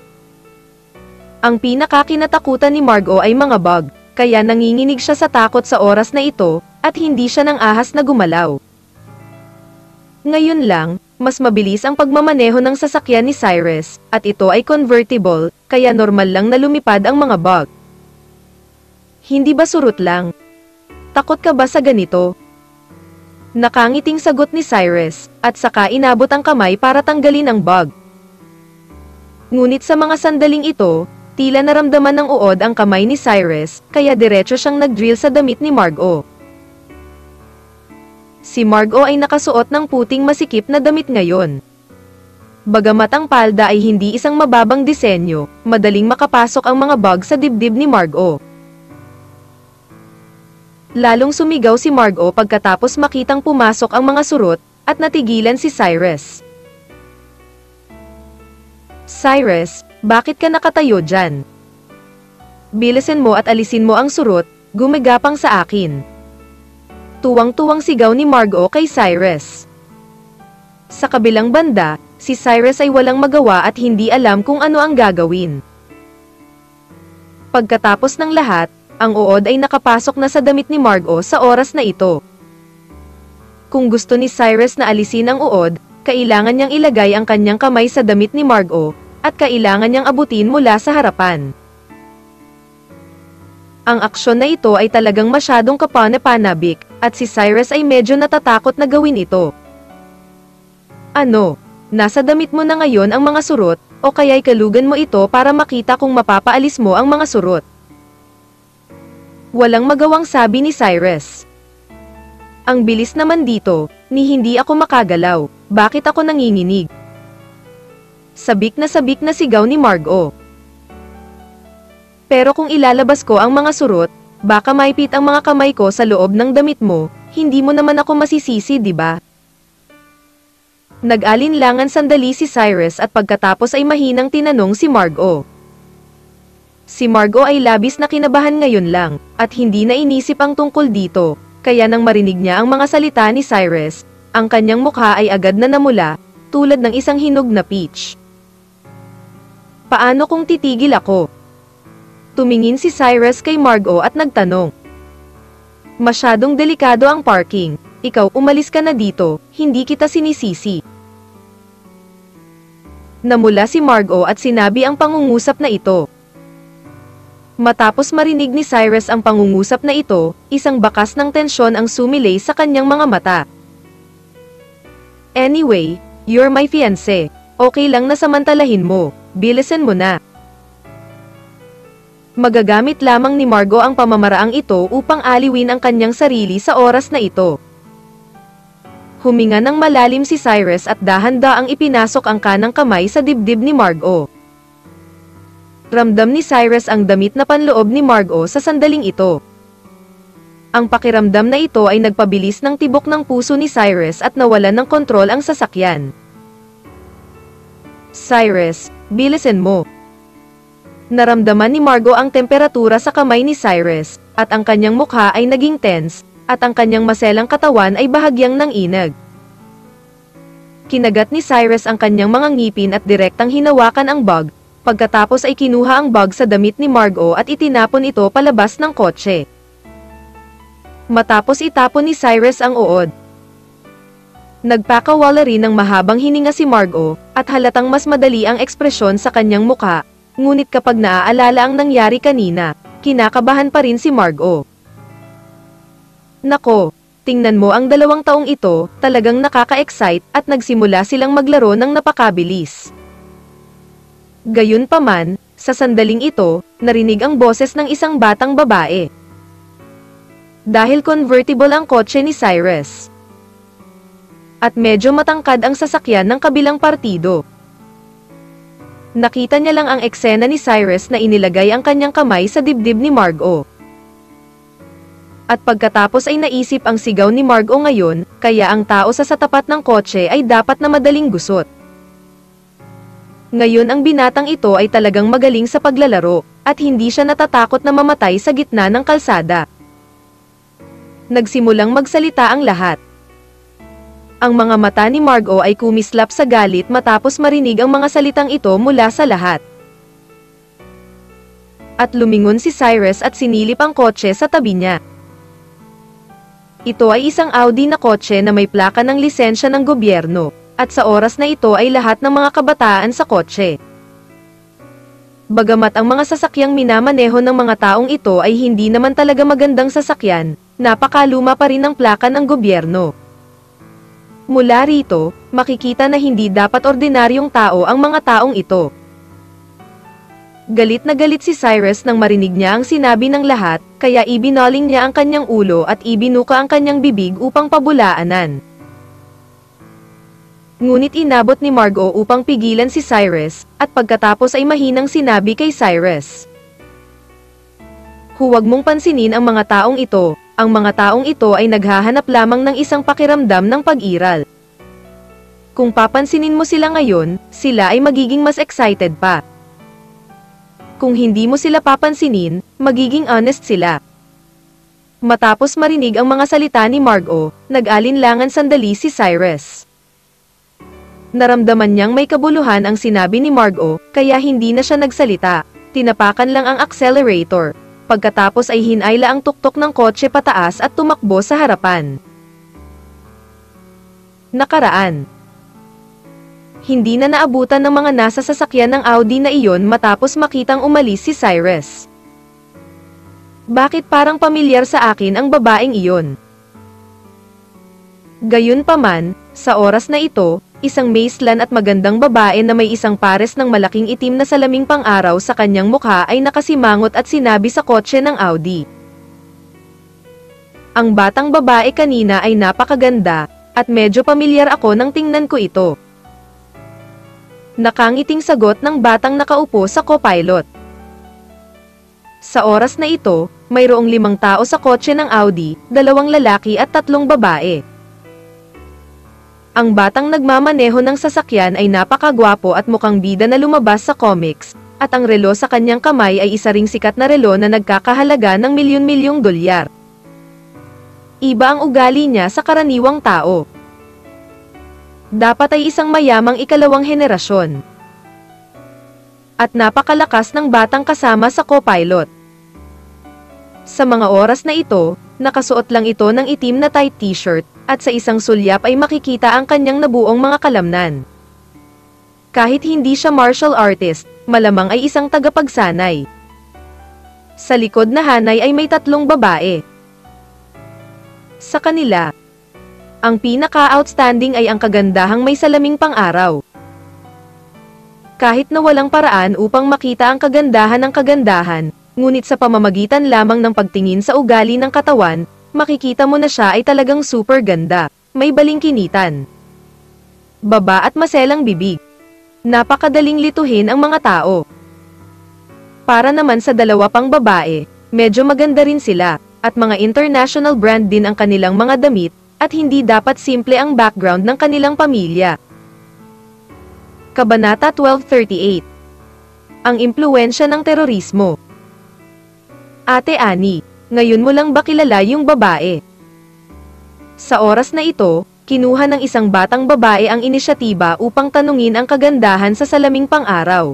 Ang pinakakinatakutan ni Margot ay mga bug, kaya nanginginig siya sa takot sa oras na ito, at hindi siya ng ahas na gumalaw. Ngayon lang, mas mabilis ang pagmamaneho ng sasakyan ni Cyrus, at ito ay convertible, kaya normal lang na lumipad ang mga bug. Hindi ba surot lang? Takot ka ba sa ganito? Nakangiting sagot ni Cyrus, at saka inabot ang kamay para tanggalin ang bug. Ngunit sa mga sandaling ito, tila naramdaman ng uod ang kamay ni Cyrus, kaya diretso siyang nag-drill sa damit ni Margot. Si Margot ay nakasuot ng puting masikip na damit ngayon. Bagamat ang palda ay hindi isang mababang disenyo, madaling makapasok ang mga bug sa dibdib ni Margo. Lalong sumigaw si Margo pagkatapos makitang pumasok ang mga surot, at natigilan si Cyrus. Cyrus, bakit ka nakatayo dyan? Bilisan mo at alisin mo ang surot, gumagapang sa akin. Tuwang-tuwang sigaw ni Margo kay Cyrus. Sa kabilang banda, si Cyrus ay walang magawa at hindi alam kung ano ang gagawin. Pagkatapos ng lahat, ang uod ay nakapasok na sa damit ni Margo sa oras na ito. Kung gusto ni Cyrus na alisin ang uod, kailangan niyang ilagay ang kanyang kamay sa damit ni Margo, at kailangan niyang abutin mula sa harapan. Ang aksyon na ito ay talagang masyadong kapanapanabik, at si Cyrus ay medyo natatakot na gawin ito. Ano? Nasa damit mo na ngayon ang mga surot, o kaya'y kalugan mo ito para makita kung mapapaalis mo ang mga surot. Walang magawang sabi ni Cyrus. Ang bilis naman dito, ni hindi ako makagalaw, bakit ako nanginginig? Sabik na sabik na sigaw ni Margo. Pero kung ilalabas ko ang mga surot, baka maipit ang mga kamay ko sa loob ng damit mo, hindi mo naman ako masisisi, di ba? Nag-alinlangan sandali si Cyrus at pagkatapos ay mahinang tinanong si Margo. Si Margo ay labis na kinabahan ngayon lang, at hindi na inisip ang tungkol dito, kaya nang marinig niya ang mga salita ni Cyrus, ang kanyang mukha ay agad na namula, tulad ng isang hinog na peach. Paano kung titigil ako? Tumingin si Cyrus kay Margo at nagtanong. Masyadong delikado ang parking, ikaw umalis ka na dito, hindi kita sinisisi. Namula si Margo at sinabi ang pangungusap na ito. Matapos marinig ni Cyrus ang pangungusap na ito, isang bakas ng tensyon ang sumilay sa kanyang mga mata. Anyway, you're my fiancé. Okay lang na samantalahin mo, bilisan mo na. Magagamit lamang ni Margo ang pamamaraang ito upang aliwin ang kanyang sarili sa oras na ito. Huminga ng malalim si Cyrus at dahan-daang ipinasok ang kanang kamay sa dibdib ni Margo. Ramdam ni Cyrus ang damit na panloob ni Margo sa sandaling ito. Ang pakiramdam na ito ay nagpabilis ng tibok ng puso ni Cyrus at nawalan ng kontrol ang sasakyan. Cyrus, bilisan mo. Naramdaman ni Margo ang temperatura sa kamay ni Cyrus, at ang kanyang mukha ay naging tense, at ang kanyang maselang katawan ay bahagyang nanginag. Kinagat ni Cyrus ang kanyang mga ngipin at direktang hinawakan ang bag, pagkatapos ay kinuha ang bag sa damit ni Margo at itinapon ito palabas ng kotse. Matapos itapon ni Cyrus ang uod, nagpakawala rin ng mahabang hininga si Margo, at halatang mas madali ang ekspresyon sa kanyang mukha, ngunit kapag naaalala ang nangyari kanina, kinakabahan pa rin si Margo. Nako, tingnan mo ang dalawang taong ito, talagang nakaka-excite at nagsimula silang maglaro ng napakabilis. Gayunpaman, sa sandaling ito, narinig ang boses ng isang batang babae. Dahil convertible ang kotse ni Cyrus, at medyo matangkad ang sasakyan ng kabilang partido, nakita niya lang ang eksena ni Cyrus na inilagay ang kanyang kamay sa dibdib ni Margo. At pagkatapos ay naisip ang sigaw ni Margo ngayon, kaya ang tao sa satapat ng kotse ay dapat na madaling gusot. Ngayon ang binatang ito ay talagang magaling sa paglalaro, at hindi siya natatakot na mamatay sa gitna ng kalsada. Nagsimulang magsalita ang lahat. Ang mga mata ni Margo ay kumislap sa galit matapos marinig ang mga salitang ito mula sa lahat. At lumingon si Cyrus at sinilip ang kotse sa tabi niya. Ito ay isang Audi na kotse na may plaka ng lisensya ng gobyerno, at sa oras na ito ay lahat ng mga kabataan sa kotse. Bagamat ang mga sasakyang minamaneho ng mga taong ito ay hindi naman talaga magandang sasakyan, napakaluma pa rin ang plaka ng gobyerno. Mula rito, makikita na hindi dapat ordinaryong tao ang mga taong ito. Galit na galit si Cyrus nang marinig niya ang sinabi ng lahat, kaya ibinoling niya ang kanyang ulo at ibinuka ang kanyang bibig upang pabulaanan. Ngunit inabot ni Margot upang pigilan si Cyrus, at pagkatapos ay mahinang sinabi kay Cyrus. Huwag mong pansinin ang mga taong ito, ang mga taong ito ay naghahanap lamang ng isang pakiramdam ng pag-iral. Kung papansinin mo sila ngayon, sila ay magiging mas excited pa. Kung hindi mo sila papansinin, magiging honest sila. Matapos marinig ang mga salita ni Margot, nag-alinlangan sandali si Cyrus. Naramdaman niyang may kabuluhan ang sinabi ni Margot, kaya hindi na siya nagsalita. Tinapakan lang ang accelerator. Pagkatapos ay hinayla ang tuktok ng kotse pataas at tumakbo sa harapan. Nakaraan. Hindi na naabutan ng mga nasa sasakyan ng Audi na iyon matapos makitang umalis si Cyrus. Bakit parang pamilyar sa akin ang babaeng iyon? Gayunpaman, sa oras na ito, isang maislan at magandang babae na may isang pares ng malaking itim na salaming pang-araw sa kanyang mukha ay nakasimangot at sinabi sa kotse ng Audi. Ang batang babae kanina ay napakaganda, at medyo pamilyar ako nang tingnan ko ito. Nakangiting sagot ng batang nakaupo sa co-pilot. Sa oras na ito, mayroong limang tao sa kotse ng Audi, dalawang lalaki at tatlong babae. Ang batang nagmamaneho ng sasakyan ay napakagwapo at mukhang bida na lumabas sa comics, at ang relo sa kanyang kamay ay isa ring sikat na relo na nagkakahalaga ng milyon-milyong dolyar. Iba ang ugali niya sa karaniwang tao. Dapat ay isang mayamang ikalawang henerasyon. At napakalakas ng batang kasama sa co-pilot. Sa mga oras na ito, nakasuot lang ito ng itim na tight t-shirt, at sa isang sulyap ay makikita ang kanyang nabuong mga kalamnan. Kahit hindi siya martial artist, malamang ay isang tagapagsanay. Sa likod na hanay ay may tatlong babae. Sa kanila, ang pinaka-outstanding ay ang kagandahang may salaming pang-araw. Kahit na walang paraan upang makita ang kagandahan ng kagandahan, ngunit sa pamamagitan lamang ng pagtingin sa ugali ng katawan, makikita mo na siya ay talagang super ganda, may balingkinitan, baba at maselang bibig. Napakadaling lituhin ang mga tao. Para naman sa dalawa pang babae, medyo maganda rin sila, at mga international brand din ang kanilang mga damit, at hindi dapat simple ang background ng kanilang pamilya. Kabanata twelve thirty-eight. Ang impluwensya ng terorismo. Ate Annie, ngayon mo lang ba kilala yung babae? Sa oras na ito, kinuha ng isang batang babae ang inisyatiba upang tanungin ang kagandahan sa salaming pang-araw.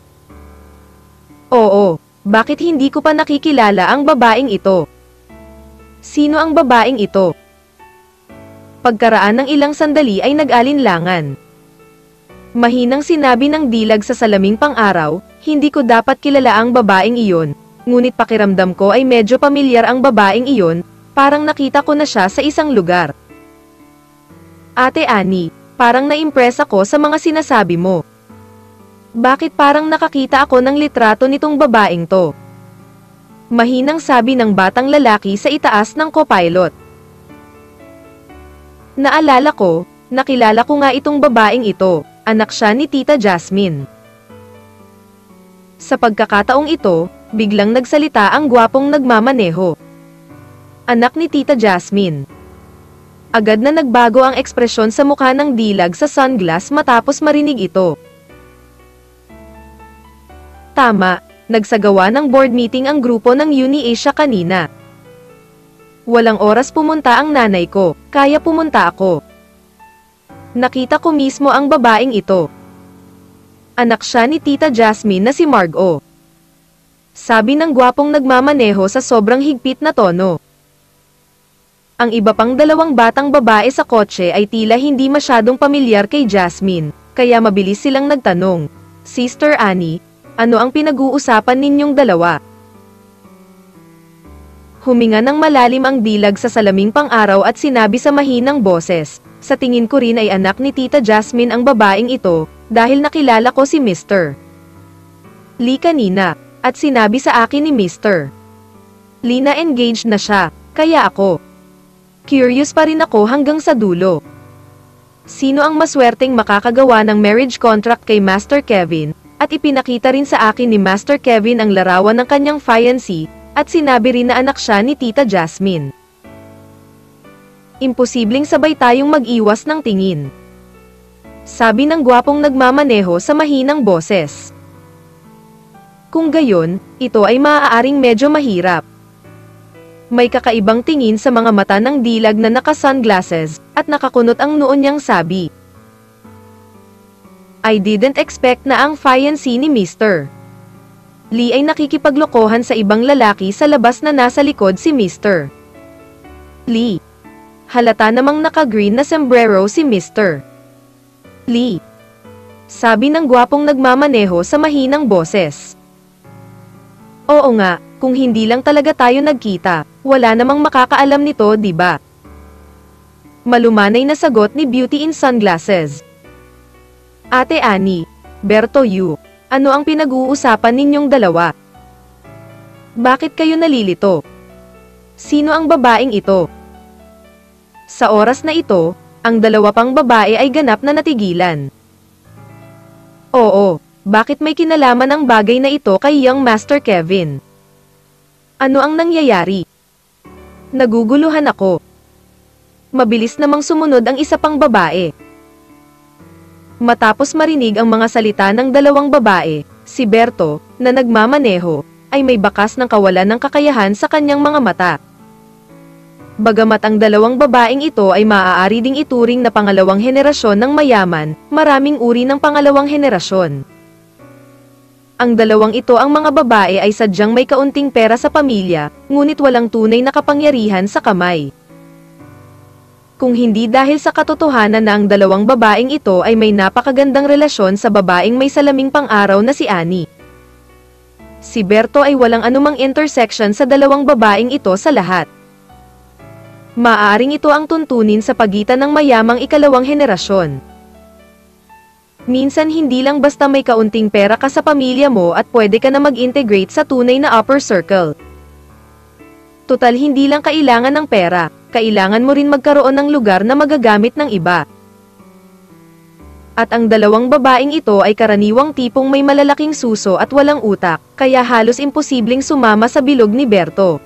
Oo, bakit hindi ko pa nakikilala ang babaeng ito? Sino ang babaeng ito? Pagkaraan ng ilang sandali ay nag-alinlangan. Mahinang sinabi ng dilag sa salaming pang-araw, hindi ko dapat kilala ang babaeng iyon, ngunit pakiramdam ko ay medyo pamilyar ang babaeng iyon, parang nakita ko na siya sa isang lugar. Ate Annie, parang na-impress ako sa mga sinasabi mo. Bakit parang nakakita ako ng litrato nitong babaeng to? Mahinang sabi ng batang lalaki sa itaas ng co-pilot. Naalala ko, nakilala ko nga itong babaeng ito, anak siya ni Tita Jasmine. Sa pagkakataong ito, biglang nagsalita ang gwapong nagmamaneho. Anak ni Tita Jasmine. Agad na nagbago ang ekspresyon sa mukha ng dilag sa sunglass matapos marinig ito. Tama, nagsagawa ng board meeting ang grupo ng UniAsia kanina. Walang oras pumunta ang nanay ko, kaya pumunta ako. Nakita ko mismo ang babaeng ito. Anak siya ni Tita Jasmine na si Margot. Sabi ng gwapong nagmamaneho sa sobrang higpit na tono. Ang iba pang dalawang batang babae sa kotse ay tila hindi masyadong pamilyar kay Jasmine, kaya mabilis silang nagtanong, Sister Annie, ano ang pinag-uusapan ninyong dalawa? Huminga ng malalim ang dilag sa salaming pang-araw at sinabi sa mahinang boses, sa tingin ko rin ay anak ni Tita Jasmine ang babaeng ito, dahil nakilala ko si Mister Lee kanina, at sinabi sa akin ni Mister Lee na engaged na siya, kaya ako. Curious pa rin ako hanggang sa dulo. Sino ang maswerteng makakagawa ng marriage contract kay Master Kevin, at ipinakita rin sa akin ni Master Kevin ang larawan ng kanyang fiancé, at sinabi rin na anak siya ni Tita Jasmine. Imposibleng sabay tayong mag-iwas ng tingin. Sabi ng gwapong nagmamaneho sa mahinang boses. Kung gayon, ito ay maaaring medyo mahirap. May kakaibang tingin sa mga mata ng dilag na naka-sunglasses, at nakakunot ang noon niyang sabi. I didn't expect na ang fiancé ni Mister Lee ay nakikipaglokohan sa ibang lalaki sa labas na nasa likod si Mister Lee. Halata namang naka-green na sombrero si Mister Lee. Sabi ng gwapong nagmamaneho sa mahinang boses. Oo nga, kung hindi lang talaga tayo nagkita, wala namang makakaalam nito, di ba? Malumanay na sagot ni Beauty in Sunglasses. Ate Annie, Berto Yu, ano ang pinag-uusapan ninyong dalawa? Bakit kayo nalilito? Sino ang babaeng ito? Sa oras na ito, ang dalawa pang babae ay ganap na natigilan. Oo, bakit may kinalaman ang bagay na ito kay young Master Kevin? Ano ang nangyayari? Naguguluhan ako. Mabilis namang sumunod ang isa pang babae. Matapos marinig ang mga salita ng dalawang babae, si Berto, na nagmamaneho, ay may bakas ng kawalan ng kakayahan sa kanyang mga mata. Bagamat ang dalawang babaeng ito ay maaari ding ituring na pangalawang henerasyon ng mayaman, maraming uri ng pangalawang henerasyon. Ang dalawang ito ang mga babae ay sadyang may kaunting pera sa pamilya, ngunit walang tunay na kapangyarihan sa kamay. Kung hindi dahil sa katotohanan na ang dalawang babaeng ito ay may napakagandang relasyon sa babaeng may salaming pang-araw na si Annie. Si Berto ay walang anumang intersection sa dalawang babaeng ito sa lahat. Maaaring ito ang tuntunin sa pagitan ng mayamang ikalawang henerasyon. Minsan hindi lang basta may kaunting pera ka sa pamilya mo at pwede ka na mag-integrate sa tunay na upper circle. Total hindi lang kailangan ng pera, kailangan mo rin magkaroon ng lugar na magagamit ng iba. At ang dalawang babaeng ito ay karaniwang tipong may malalaking suso at walang utak, kaya halos imposibleng sumama sa bilog ni Berto.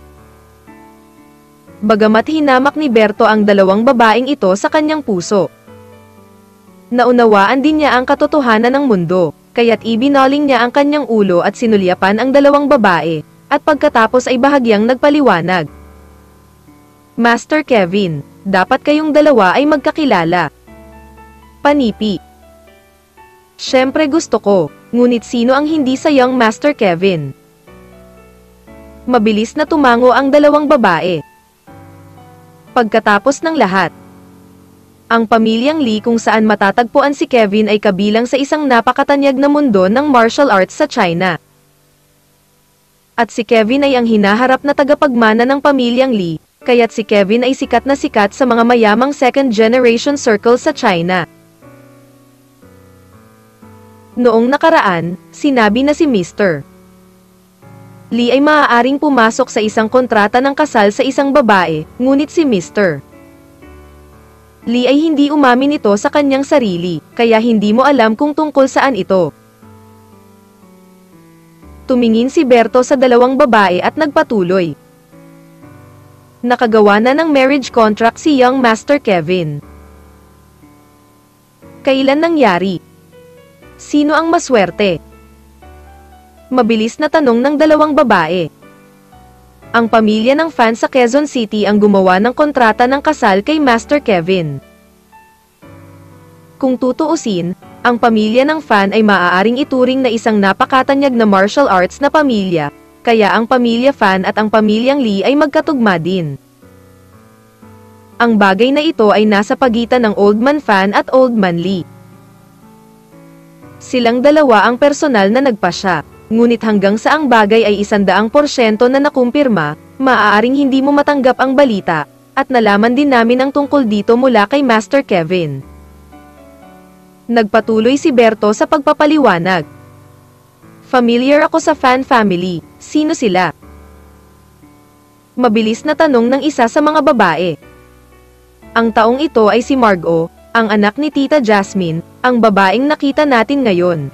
Bagamat hinamak ni Berto ang dalawang babaeng ito sa kanyang puso. Naunawaan din niya ang katotohanan ng mundo, kaya't ibinaling niya ang kanyang ulo at sinulyapan ang dalawang babae, at pagkatapos ay bahagyang nagpaliwanag. Master Kevin, dapat kayong dalawa ay magkakilala. Panipi. Siyempre gusto ko, ngunit sino ang hindi sa young Master Kevin? Mabilis na tumango ang dalawang babae. Pagkatapos ng lahat, ang pamilyang Lee kung saan matatagpuan si Kevin ay kabilang sa isang napakatanyag na mundo ng martial arts sa China. At si Kevin ay ang hinaharap na tagapagmana ng pamilyang Lee, kaya't si Kevin ay sikat na sikat sa mga mayamang second generation circle sa China. Noong nakaraan, sinabi na si Mister Lee ay maaaring pumasok sa isang kontrata ng kasal sa isang babae, ngunit si Mister Lee ay hindi umamin ito sa kanyang sarili, kaya hindi mo alam kung tungkol saan ito. Tumingin si Berto sa dalawang babae at nagpatuloy. Nakagawa na ng marriage contract si young Master Kevin. Kailan nangyari? Sino ang maswerte? Mabilis na tanong ng dalawang babae. Ang pamilya ng fan sa Quezon City ang gumawa ng kontrata ng kasal kay Master Kevin. Kung tutuusin, ang pamilya ng fan ay maaaring ituring na isang napakatanyag na martial arts na pamilya, kaya ang pamilya fan at ang pamilyang Lee ay magkatugma din. Ang bagay na ito ay nasa pagitan ng Old Man Fan at Old Man Lee. Silang dalawa ang personal na nagpasya. Ngunit hanggang sa ang bagay ay isandaang porsyento na nakumpirma, maaaring hindi mo matanggap ang balita, at nalaman din namin ang tungkol dito mula kay Master Kevin. Nagpatuloy si Berto sa pagpapaliwanag. Familiar ako sa fan family, sino sila? Mabilis na tanong ng isa sa mga babae. Ang taong ito ay si Margot, ang anak ni Tita Jasmine, ang babaeng nakita natin ngayon.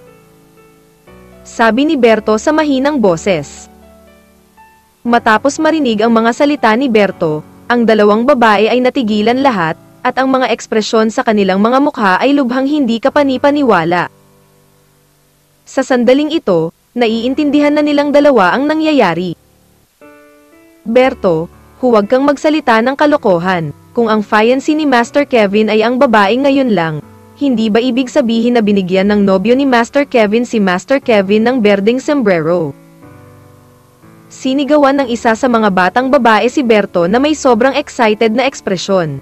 Sabi ni Berto sa mahinang boses. Matapos marinig ang mga salita ni Berto, ang dalawang babae ay natigilan lahat, at ang mga ekspresyon sa kanilang mga mukha ay lubhang hindi kapani-paniwala. Sa sandaling ito, naiintindihan na nilang dalawa ang nangyayari. Berto, huwag kang magsalita ng kalokohan. Kung ang fiancé ni Master Kevin ay ang babae ngayon lang, hindi ba ibig sabihin na binigyan ng nobyo ni Master Kevin si Master Kevin ng berdeng sombrero? Sinigawan ng isa sa mga batang babae si Berto na may sobrang excited na ekspresyon.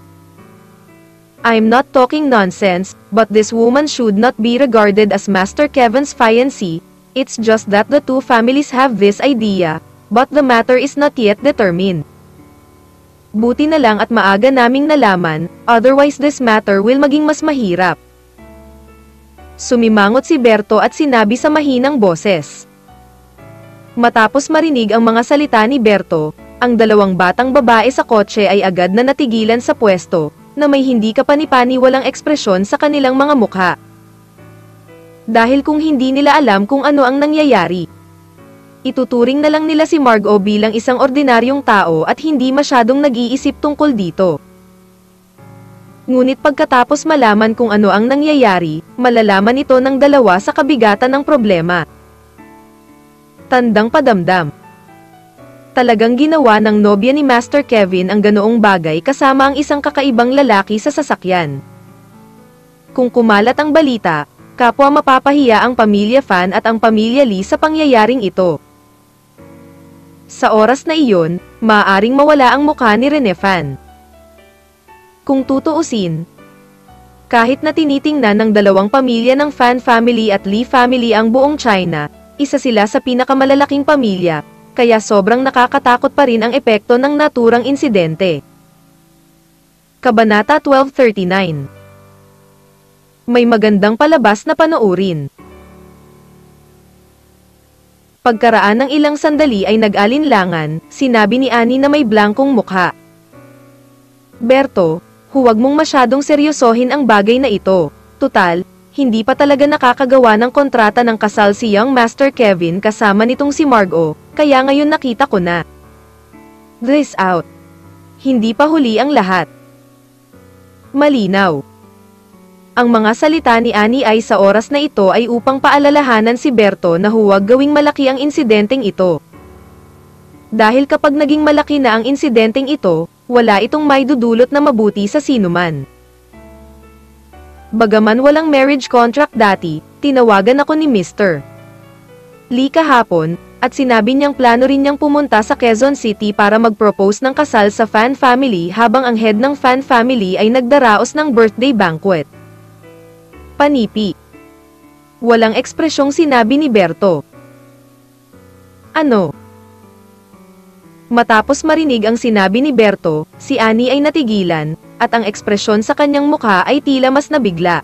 I'm not talking nonsense, but this woman should not be regarded as Master Kevin's fiancé. It's just that the two families have this idea, but the matter is not yet determined. Buti na lang at maaga naming nalaman, otherwise this matter will maging mas mahirap. Sumimangot si Berto at sinabi sa mahinang boses. Matapos marinig ang mga salita ni Berto, ang dalawang batang babae sa kotse ay agad na natigilan sa pwesto, na may hindi kapani-paniwalang ekspresyon sa kanilang mga mukha. Dahil kung hindi nila alam kung ano ang nangyayari, ituturing na lang nila si Margot bilang isang ordinaryong tao at hindi masyadong nag-iisip tungkol dito. Ngunit pagkatapos malaman kung ano ang nangyayari, malalaman ito ng dalawa sa kabigatan ng problema. Tandang padamdam. Talagang ginawa ng nobya ni Master Kevin ang ganoong bagay kasama ang isang kakaibang lalaki sa sasakyan. Kung kumalat ang balita, kapwa mapapahiya ang pamilya Fan at ang pamilya Lee sa pangyayaring ito. Sa oras na iyon, maaaring mawala ang mukha ni Rene Fan. Kung tutuusin, kahit na tinitingnan ng dalawang pamilya ng Fan family at Lee family ang buong China, isa sila sa pinakamalalaking pamilya, kaya sobrang nakakatakot pa rin ang epekto ng naturang insidente. Kabanata twelve thirty-nine. May magandang palabas na panoorin. Pagkaraan ng ilang sandali ay nag-alinlangan, sinabi ni Annie na may blankong mukha. Berto, huwag mong masyadong seryosohin ang bagay na ito. Tutal, hindi pa talaga nakakagawa ng kontrata ng kasal si young Master Kevin kasama nitong si Margot, kaya ngayon nakita ko na. This out. Hindi pa huli ang lahat. Malinaw. Ang mga salita ni Annie ay sa oras na ito ay upang paalalahanan si Berto na huwag gawing malaki ang insidenteng ito. Dahil kapag naging malaki na ang insidenteng ito, wala itong maidudulot na mabuti sa sinuman. Bagaman walang marriage contract dati, tinawagan ako ni Mister Lee kahapon, at sinabi niyang plano rin niyang pumunta sa Quezon City para mag-propose ng kasal sa Fan family habang ang head ng Fan family ay nagdaraos ng birthday banquet. Panipi. Walang ekspresyong sinabi ni Berto. Ano? Matapos marinig ang sinabi ni Berto, si Annie ay natigilan, at ang ekspresyon sa kanyang mukha ay tila mas nabigla.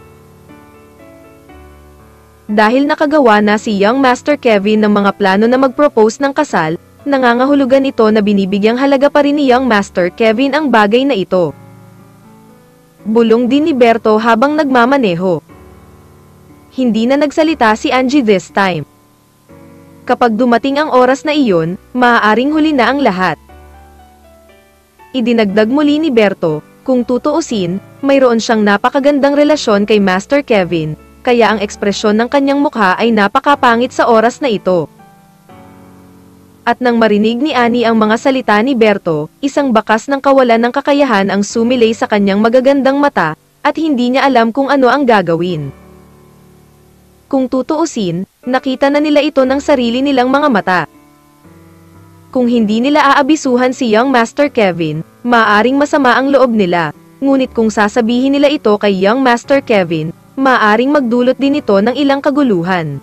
Dahil nakagawa na si young Master Kevin ng mga plano na mag-propose ng kasal, nangangahulugan ito na binibigyang halaga pa rin ni young Master Kevin ang bagay na ito. Bulong din ni Berto habang nagmamaneho. Hindi na nagsalita si Angie this time. Kapag dumating ang oras na iyon, maaaring huli na ang lahat. Idinagdag muli ni Berto, kung tutuusin, mayroon siyang napakagandang relasyon kay Master Kevin, kaya ang ekspresyon ng kanyang mukha ay napakapangit sa oras na ito. At nang marinig ni Annie ang mga salita ni Berto, isang bakas ng kawalan ng kakayahan ang sumilay sa kanyang magagandang mata, at hindi niya alam kung ano ang gagawin. Kung tutuusin, nakita na nila ito ng sarili nilang mga mata. Kung hindi nila aabisuhan si young Master Kevin, maaaring masama ang loob nila, ngunit kung sasabihin nila ito kay young Master Kevin, maaaring magdulot din ito ng ilang kaguluhan.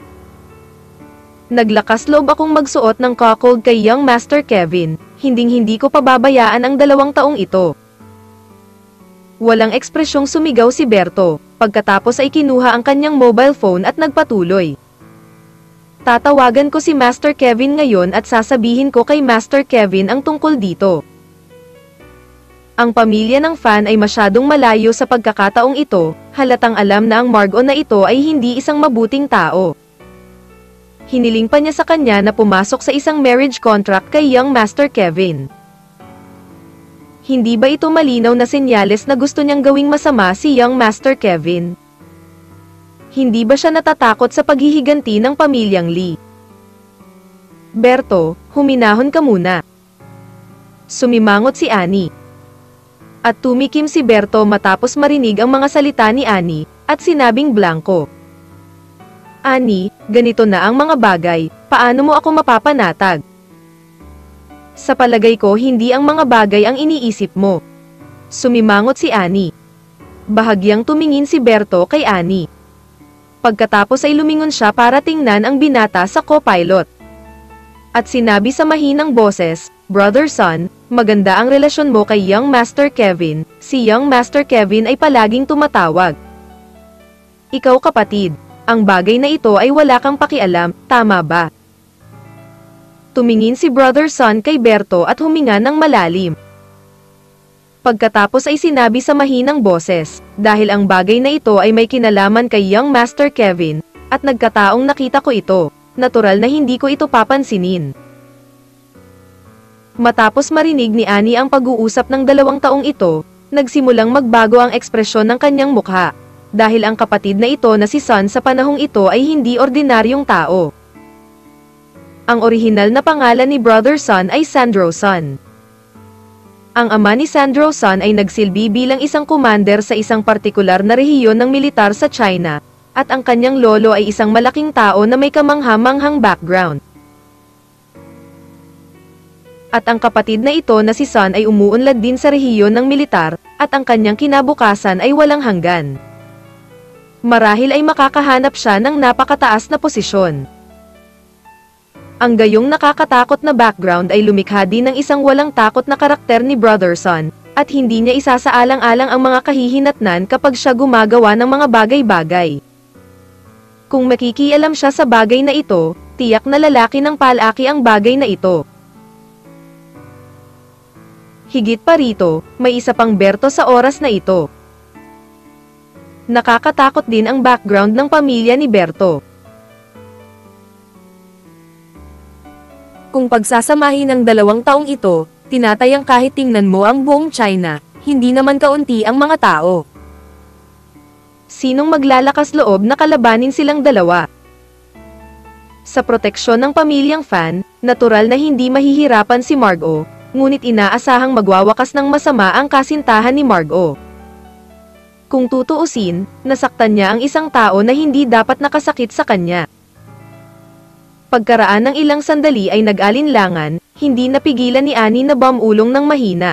Naglakas loob akong magsuot ng cuckold kay young Master Kevin, hinding-hindi ko pababayaan ang dalawang taong ito. Walang ekspresyong sumigaw si Berto, pagkatapos ay kinuha ang kanyang mobile phone at nagpatuloy. Tatawagan ko si Master Kevin ngayon at sasabihin ko kay Master Kevin ang tungkol dito. Ang pamilya ng Fan ay masyadong malayo sa pagkakataong ito, halatang alam na ang Margot na ito ay hindi isang mabuting tao. Hiniling pa niya sa kanya na pumasok sa isang marriage contract kay Young Master Kevin. Hindi ba ito malinaw na senyales na gusto niyang gawing masama si Young Master Kevin? Hindi ba siya natatakot sa paghihiganti ng pamilyang Lee? Berto, huminahon ka muna. Sumimangot si Annie. At tumikim si Berto matapos marinig ang mga salita ni Annie, at sinabing blanko. Annie, ganito na ang mga bagay, paano mo ako mapapanatag? Sa palagay ko hindi ang mga bagay ang iniisip mo. Sumimangot si Annie. Bahagyang tumingin si Berto kay Annie. Pagkatapos ay lumingon siya para tingnan ang binata sa co-pilot. At sinabi sa mahinang boses, Brother Son, maganda ang relasyon mo kay Young Master Kevin, si Young Master Kevin ay palaging tumatawag. Ikaw kapatid, ang bagay na ito ay wala kang pakialam, tama ba? Tumingin si Brother Son kay Berto at huminga ng malalim. Pagkatapos ay sinabi sa mahinang boses, dahil ang bagay na ito ay may kinalaman kay Young Master Kevin, at nagkataong nakita ko ito, natural na hindi ko ito papansinin. Matapos marinig ni Annie ang pag-uusap ng dalawang taong ito, nagsimulang magbago ang ekspresyon ng kanyang mukha, dahil ang kapatid na ito na si Son sa panahong ito ay hindi ordinaryong tao. Ang orihinal na pangalan ni Brother Son ay Sandro Son. Ang ama ni Sandro Son ay nagsilbi bilang isang commander sa isang partikular na rehiyon ng militar sa China, at ang kanyang lolo ay isang malaking tao na may kamangha-manghang background. At ang kapatid na ito na si Son ay umuunlad din sa rehiyon ng militar, at ang kanyang kinabukasan ay walang hanggan. Marahil ay makakahanap siya ng napakataas na posisyon. Ang gayong nakakatakot na background ay lumikha din ng isang walang takot na karakter ni Brother Son, at hindi niya isasaalang-alang ang mga kahihinatnan kapag siya gumagawa ng mga bagay-bagay. Kung makikialam siya sa bagay na ito, tiyak na lalaki ng palaki ang bagay na ito. Higit pa rito, may isa pang Berto sa oras na ito. Nakakatakot din ang background ng pamilya ni Berto. Kung pagsasamahin ang dalawang taong ito, tinatayang kahit tingnan mo ang buong China, hindi naman kaunti ang mga tao. Sinong maglalakas loob na kalabanin silang dalawa? Sa proteksyon ng pamilyang Fan, natural na hindi mahihirapan si Margot, ngunit inaasahang magwawakas ng masama ang kasintahan ni Margot. Kung tutuusin, nasaktan niya ang isang tao na hindi dapat nakasakit sa kanya. Pagkaraan ng ilang sandali ay nag-alinlangan, hindi napigilan ni Annie na bamulong ng mahina.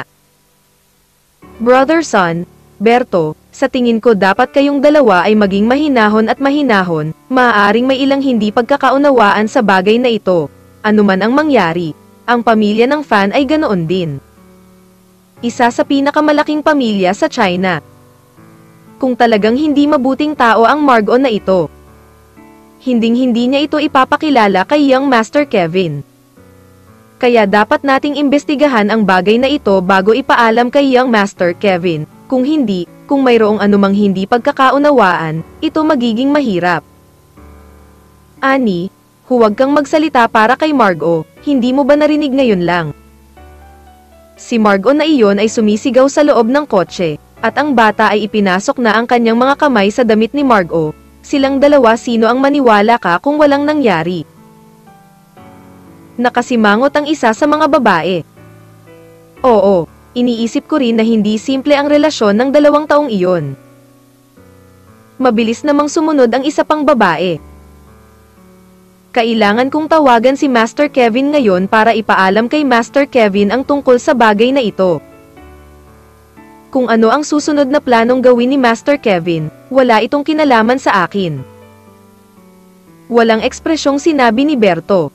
Brother Son, Berto, sa tingin ko dapat kayong dalawa ay maging mahinahon at mahinahon, maaaring may ilang hindi pagkakaunawaan sa bagay na ito. Ano man ang mangyari, ang pamilya ng Fan ay ganoon din. Isa sa pinakamalaking pamilya sa China. Kung talagang hindi mabuting tao ang Margot na ito, hinding-hindi niya ito ipapakilala kay Young Master Kevin. Kaya dapat nating imbestigahan ang bagay na ito bago ipaalam kay Young Master Kevin. Kung hindi, kung mayroong anumang hindi pagkakaunawaan, ito magiging mahirap. Annie, huwag kang magsalita para kay Margot, hindi mo ba narinig ngayon lang? Si Margot na iyon ay sumisigaw sa loob ng kotse, at ang bata ay ipinasok na ang kanyang mga kamay sa damit ni Margot. Silang dalawa, sino ang maniwala ka kung walang nangyari? Nakasimangot ang isa sa mga babae. Oo, iniisip ko rin na hindi simple ang relasyon ng dalawang taong iyon. Mabilis namang sumunod ang isa pang babae. Kailangan kong tawagan si Master Kevin ngayon para ipaalam kay Master Kevin ang tungkol sa bagay na ito. Kung ano ang susunod na planong gawin ni Master Kevin, wala itong kinalaman sa akin. Walang ekspresyong sinabi ni Berto.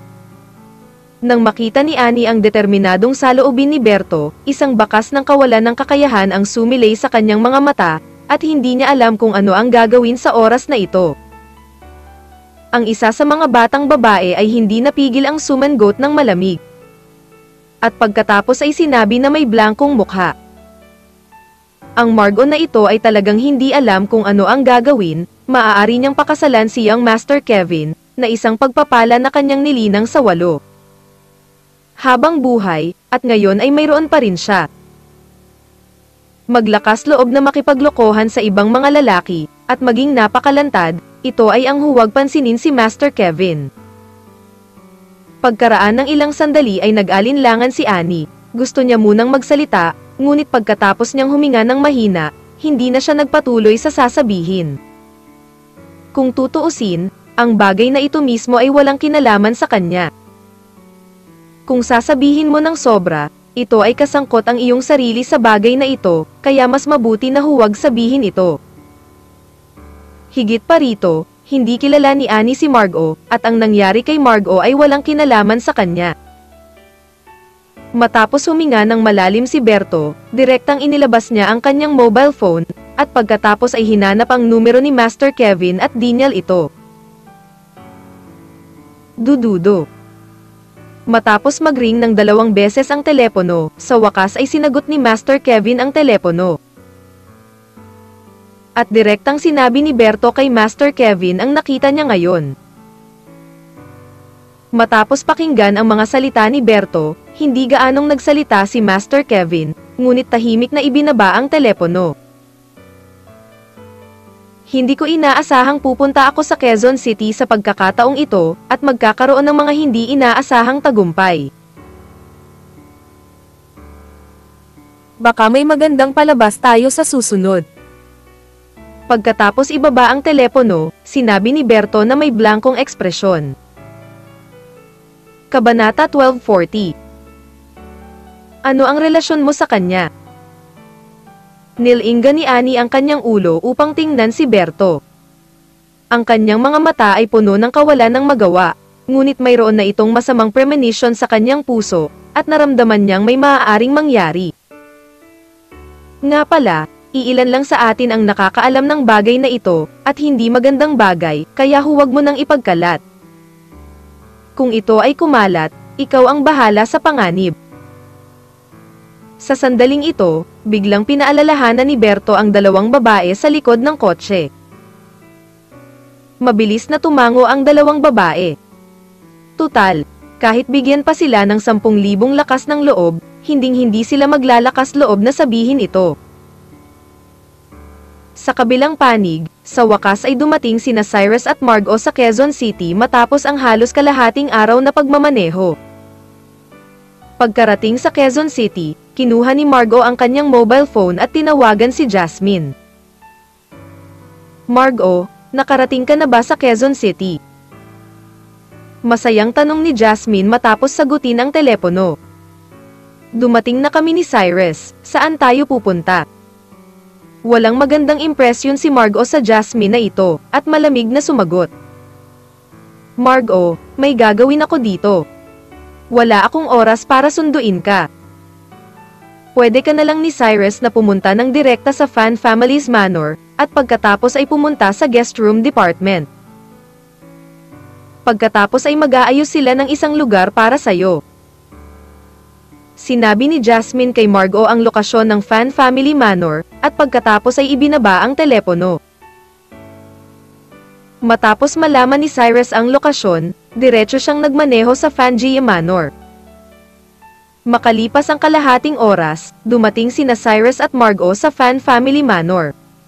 Nang makita ni Annie ang determinadong saloobin ni Berto, isang bakas ng kawalan ng kakayahan ang sumilay sa kanyang mga mata, at hindi niya alam kung ano ang gagawin sa oras na ito. Ang isa sa mga batang babae ay hindi napigil ang sumangot ng malamig. At pagkatapos ay sinabi na may blangkong mukha. Ang Margot na ito ay talagang hindi alam kung ano ang gagawin, maaari niyang pakasalan si Young Master Kevin, na isang pagpapala na kanyang nilinang sa walo. Habang buhay, at ngayon ay mayroon pa rin siya. Maglakas loob na makipaglokohan sa ibang mga lalaki, at maging napakalantad, ito ay ang huwag pansinin si Master Kevin. Pagkaraan ng ilang sandali ay nag-alinlangan si Annie. Gusto niya munang magsalita, ngunit pagkatapos niyang huminga ng mahina, hindi na siya nagpatuloy sa sasabihin. Kung tutuusin, ang bagay na ito mismo ay walang kinalaman sa kanya. Kung sasabihin mo ng sobra, ito ay kasangkot ang iyong sarili sa bagay na ito, kaya mas mabuti na huwag sabihin ito. Higit pa rito, hindi kilala ni Annie si Margot, at ang nangyari kay Margot ay walang kinalaman sa kanya. Matapos huminga ng malalim si Berto, direktang inilabas niya ang kanyang mobile phone, at pagkatapos ay hinanap ang numero ni Master Kevin at dinyal ito. Dududo. Matapos mag-ring ng dalawang beses ang telepono, sa wakas ay sinagot ni Master Kevin ang telepono. At direktang sinabi ni Berto kay Master Kevin ang nakita niya ngayon. Matapos pakinggan ang mga salita ni Berto, hindi gaanong nagsalita si Master Kevin, ngunit tahimik na ibinaba ang telepono. Hindi ko inaasahang pupunta ako sa Quezon City sa pagkakataong ito, at magkakaroon ng mga hindi inaasahang tagumpay. Baka may magandang palabas tayo sa susunod. Pagkatapos ibaba ang telepono, sinabi ni Berto na may blankong ekspresyon. Kabanata twelve forty. Ano ang relasyon mo sa kanya? Nilingga ni Annie ang kanyang ulo upang tingnan si Berto. Ang kanyang mga mata ay puno ng kawalan ng magawa, ngunit mayroon na itong masamang premonition sa kanyang puso, at naramdaman niyang may maaaring mangyari. Nga pala, iilan lang sa atin ang nakakaalam ng bagay na ito, at hindi magandang bagay, kaya huwag mo nang ipagkalat. Kung ito ay kumalat, ikaw ang bahala sa panganib. Sa sandaling ito, biglang pinaalalahanan ni Berto ang dalawang babae sa likod ng kotse. Mabilis na tumango ang dalawang babae. Tutal, kahit bigyan pa sila ng sampung libong lakas ng loob, hinding-hindi sila maglalakas loob na sabihin ito. Sa kabilang panig, sa wakas ay dumating sina Cyrus at Margot sa Quezon City matapos ang halos kalahating araw na pagmamaneho. Pagkarating sa Quezon City, kinuha ni Margot ang kanyang mobile phone at tinawagan si Jasmine. Margot, nakarating ka na ba sa Quezon City? Masayang tanong ni Jasmine matapos sagutin ang telepono. Dumating na kami ni Cyrus, saan tayo pupunta? Walang magandang impresyon si Margot sa Jasmine na ito, at malamig na sumagot. Margot, may gagawin ako dito. Wala akong oras para sunduin ka. Pwede ka na lang ni Cyrus na pumunta ng direkta sa Fan Family's Manor, at pagkatapos ay pumunta sa guest room department. Pagkatapos ay mag-aayos sila ng isang lugar para sayo. Sinabi ni Jasmine kay Margot ang lokasyon ng Fan Family Manor, at pagkatapos ay ibinaba ang telepono. Matapos malaman ni Cyrus ang lokasyon, diretso siyang nagmaneho sa Fangia Manor. Makalipas ang kalahating oras, dumating sina Cyrus at Margot sa Fan Family Manor.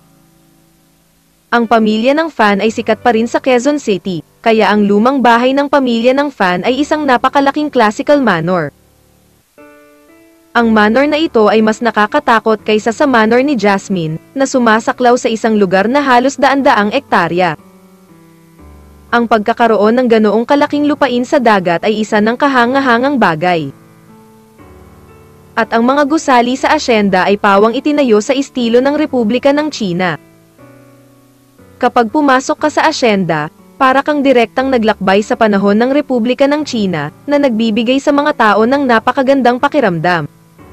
Ang pamilya ng Fan ay sikat pa rin sa Quezon City, kaya ang lumang bahay ng pamilya ng Fan ay isang napakalaking classical manor. Ang manor na ito ay mas nakakatakot kaysa sa manor ni Jasmine, na sumasaklaw sa isang lugar na halos daan-daang ektarya. Ang pagkakaroon ng ganoong kalaking lupain sa dagat ay isa ng kahanga-hangang bagay. At ang mga gusali sa asyenda ay pawang itinayo sa estilo ng Republika ng China. Kapag pumasok ka sa asyenda, para kang direktang naglakbay sa panahon ng Republika ng China, na nagbibigay sa mga tao ng napakagandang pakiramdam.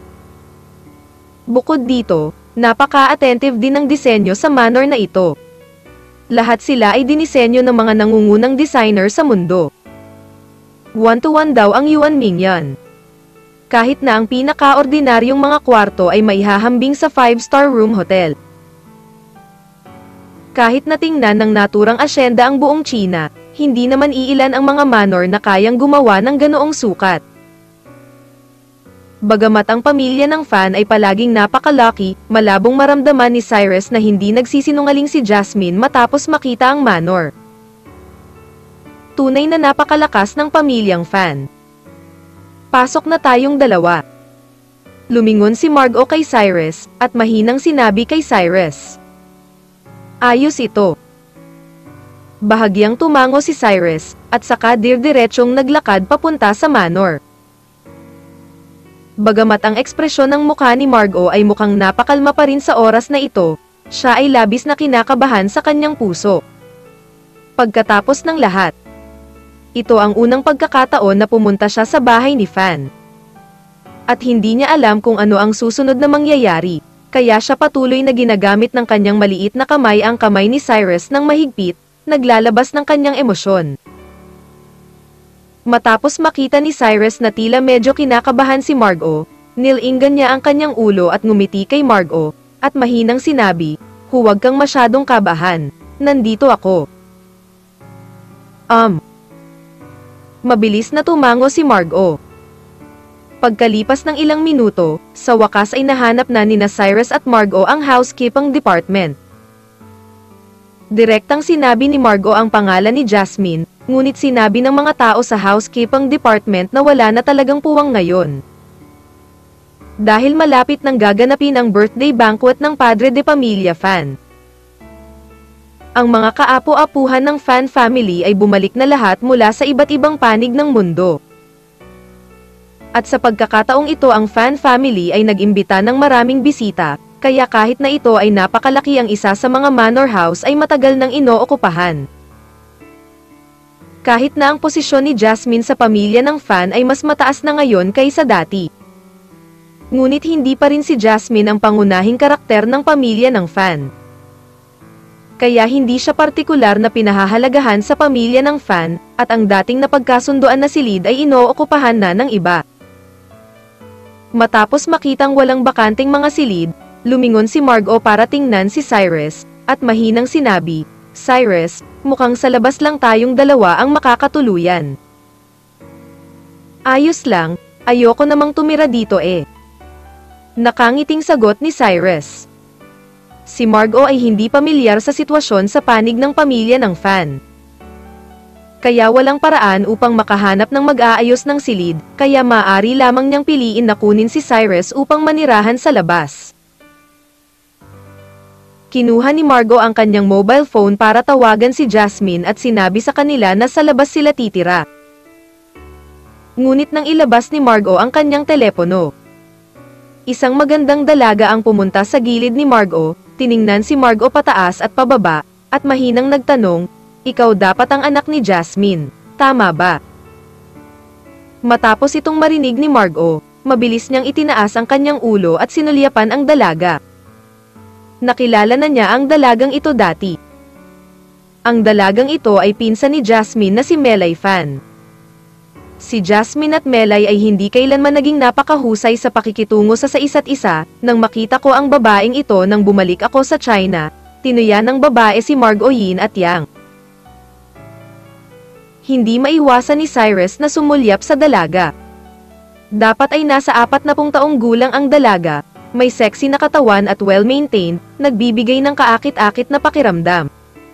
Bukod dito, napaka-attentive din ng disenyo sa manor na ito. Lahat sila ay dinisenyo ng mga nangungunang designer sa mundo. One to one daw ang Yuan Mingyan. Kahit na ang pinaka-ordinaryong mga kwarto ay maihahambing sa five-star room hotel. Kahit na tingnan ng naturang asyenda ang buong China, hindi naman iilan ang mga manor na kayang gumawa ng ganoong sukat. Bagamat ang pamilya ng Fan ay palaging napakalaki, malabong maramdaman ni Cyrus na hindi nagsisinungaling si Jasmine matapos makita ang manor. Tunay na napakalakas ng pamilyang Fan. Pasok na tayong dalawa. Lumingon si Margo kay Cyrus, at mahinang sinabi kay Cyrus. Ayos ito. Bahagyang tumango si Cyrus, at saka dir-diretsyong naglakad papunta sa manor. Bagamat ang ekspresyon ng mukha ni Margo ay mukhang napakalma pa rin sa oras na ito, siya ay labis na kinakabahan sa kanyang puso. Pagkatapos ng lahat, ito ang unang pagkakataon na pumunta siya sa bahay ni Fan. At hindi niya alam kung ano ang susunod na mangyayari, kaya siya patuloy na ginagamit ng kanyang maliit na kamay ang kamay ni Cyrus ng mahigpit, naglalabas ng kanyang emosyon. Matapos makita ni Cyrus na tila medyo kinakabahan si Margo, nilinggan niya ang kanyang ulo at ngumiti kay Margo, at mahinang sinabi, huwag kang masyadong kabahan, nandito ako. Um. Mabilis na tumango si Margo. Pagkalipas ng ilang minuto, sa wakas ay nahanap na nina Cyrus at Margo ang housekeeping department. Direktang sinabi ni Margo ang pangalan ni Jasmine, ngunit sinabi ng mga tao sa housekeeping department na wala na talagang puwang ngayon. Dahil malapit nang gaganapin ang birthday banquet ng Padre de Pamilya Fan. Ang mga kaapu-apuhan ng Fan family ay bumalik na lahat mula sa iba't ibang panig ng mundo. At sa pagkakataong ito ang Fan family ay nag-imbita ng maraming bisita, kaya kahit na ito ay napakalaki ang isa sa mga manor house ay matagal nang inookupahan. Kahit na ang posisyon ni Jasmine sa pamilya ng Fan ay mas mataas na ngayon kaysa dati. Ngunit hindi pa rin si Jasmine ang pangunahing karakter ng pamilya ng Fan. Kaya hindi siya partikular na pinahahalagahan sa pamilya ng Fan, at ang dating napagkasunduan na silid ay inookupahan na ng iba. Matapos makitang walang bakanting mga silid, lumingon si Margo para tingnan si Cyrus, at mahinang sinabi, Cyrus, mukhang sa labas lang tayong dalawa ang makakatuluyan. Ayos lang, ayoko namang tumira dito eh. Nakangiting sagot ni Cyrus. Si Margo ay hindi pamilyar sa sitwasyon sa panig ng pamilya ng Fan. Kaya walang paraan upang makahanap ng mag-aayos ng silid, kaya maaari lamang niyang piliin na kunin si Cyrus upang manirahan sa labas. Kinuha ni Margo ang kanyang mobile phone para tawagan si Jasmine at sinabi sa kanila na sa labas sila titira. Ngunit nang ilabas ni Margo ang kanyang telepono, isang magandang dalaga ang pumunta sa gilid ni Margo, tiningnan si Margo pataas at pababa, at mahinang nagtanong, ikaw dapat ang anak ni Jasmine, tama ba? Matapos itong marinig ni Margo, mabilis niyang itinaas ang kanyang ulo at sinulyapan ang dalaga. Nakilala na niya ang dalagang ito dati. Ang dalagang ito ay pinsan ni Jasmine na si Melay Fan. Si Jasmine at Melay ay hindi kailanman naging napakahusay sa pakikitungo sa sa isa't isa, nang makita ko ang babaeng ito nang bumalik ako sa China, tinuya ng babae si Margo Yin at Yang. Hindi maiwasan ni Cyrus na sumulyap sa dalaga. Dapat ay nasa apat na pung taong gulang ang dalaga, may sexy na katawan at well-maintained, nagbibigay ng kaakit-akit na pakiramdam.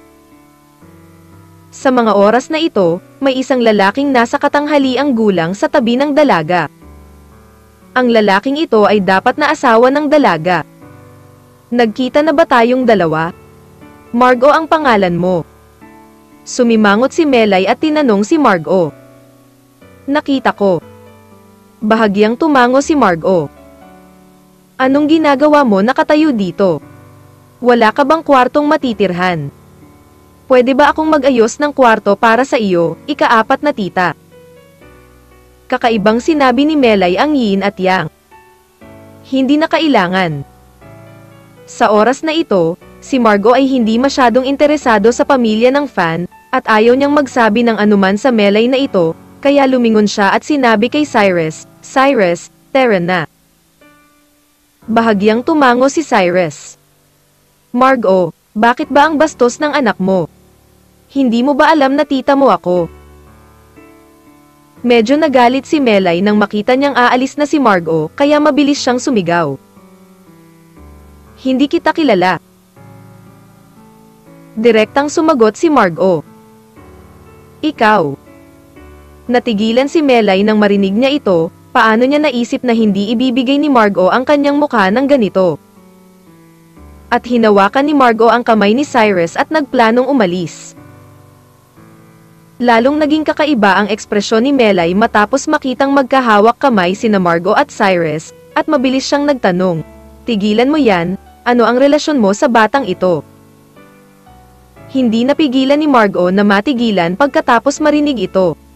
Sa mga oras na ito, may isang lalaking nasa katanghaliang gulang sa tabi ng dalaga. Ang lalaking ito ay dapat na asawa ng dalaga. Nagkita na ba tayong dalawa? Margo ang pangalan mo. Sumimangot si Melay at tinanong si Margo. Nakita ko. Bahagyang tumango si Margo. Anong ginagawa mo nakatayo dito? Wala ka bang kwartong matitirhan? Pwede ba akong mag-ayos ng kwarto para sa iyo, ikaapat na tita? Kakaibang sinabi ni Melay ang Yin at Yang. Hindi na kailangan. Sa oras na ito, si Margo ay hindi masyadong interesado sa pamilya ng Fan, at ayaw niyang magsabi ng anuman sa Melay na ito, kaya lumingon siya at sinabi kay Cyrus, Cyrus, Terra na. Bahagyang tumango si Cyrus. Margo, bakit ba ang bastos ng anak mo? Hindi mo ba alam na tita mo ako? Medyo nagalit si Melay nang makita niyang aalis na si Margo, kaya mabilis siyang sumigaw. Hindi kita kilala. Direktang sumagot si Margo. Ikaw. Natigilan si Melay nang marinig niya ito, paano niya naisip na hindi ibibigay ni Margo ang kanyang mukha ng ganito. At hinawakan ni Margo ang kamay ni Cyrus at nagplanong umalis. Lalong naging kakaiba ang ekspresyon ni Melay matapos makitang magkahawak kamay sina Margo at Cyrus, at mabilis siyang nagtanong, tigilan mo yan, ano ang relasyon mo sa batang ito? Hindi napigilan ni Margo na matigilan pagkatapos marinig ito.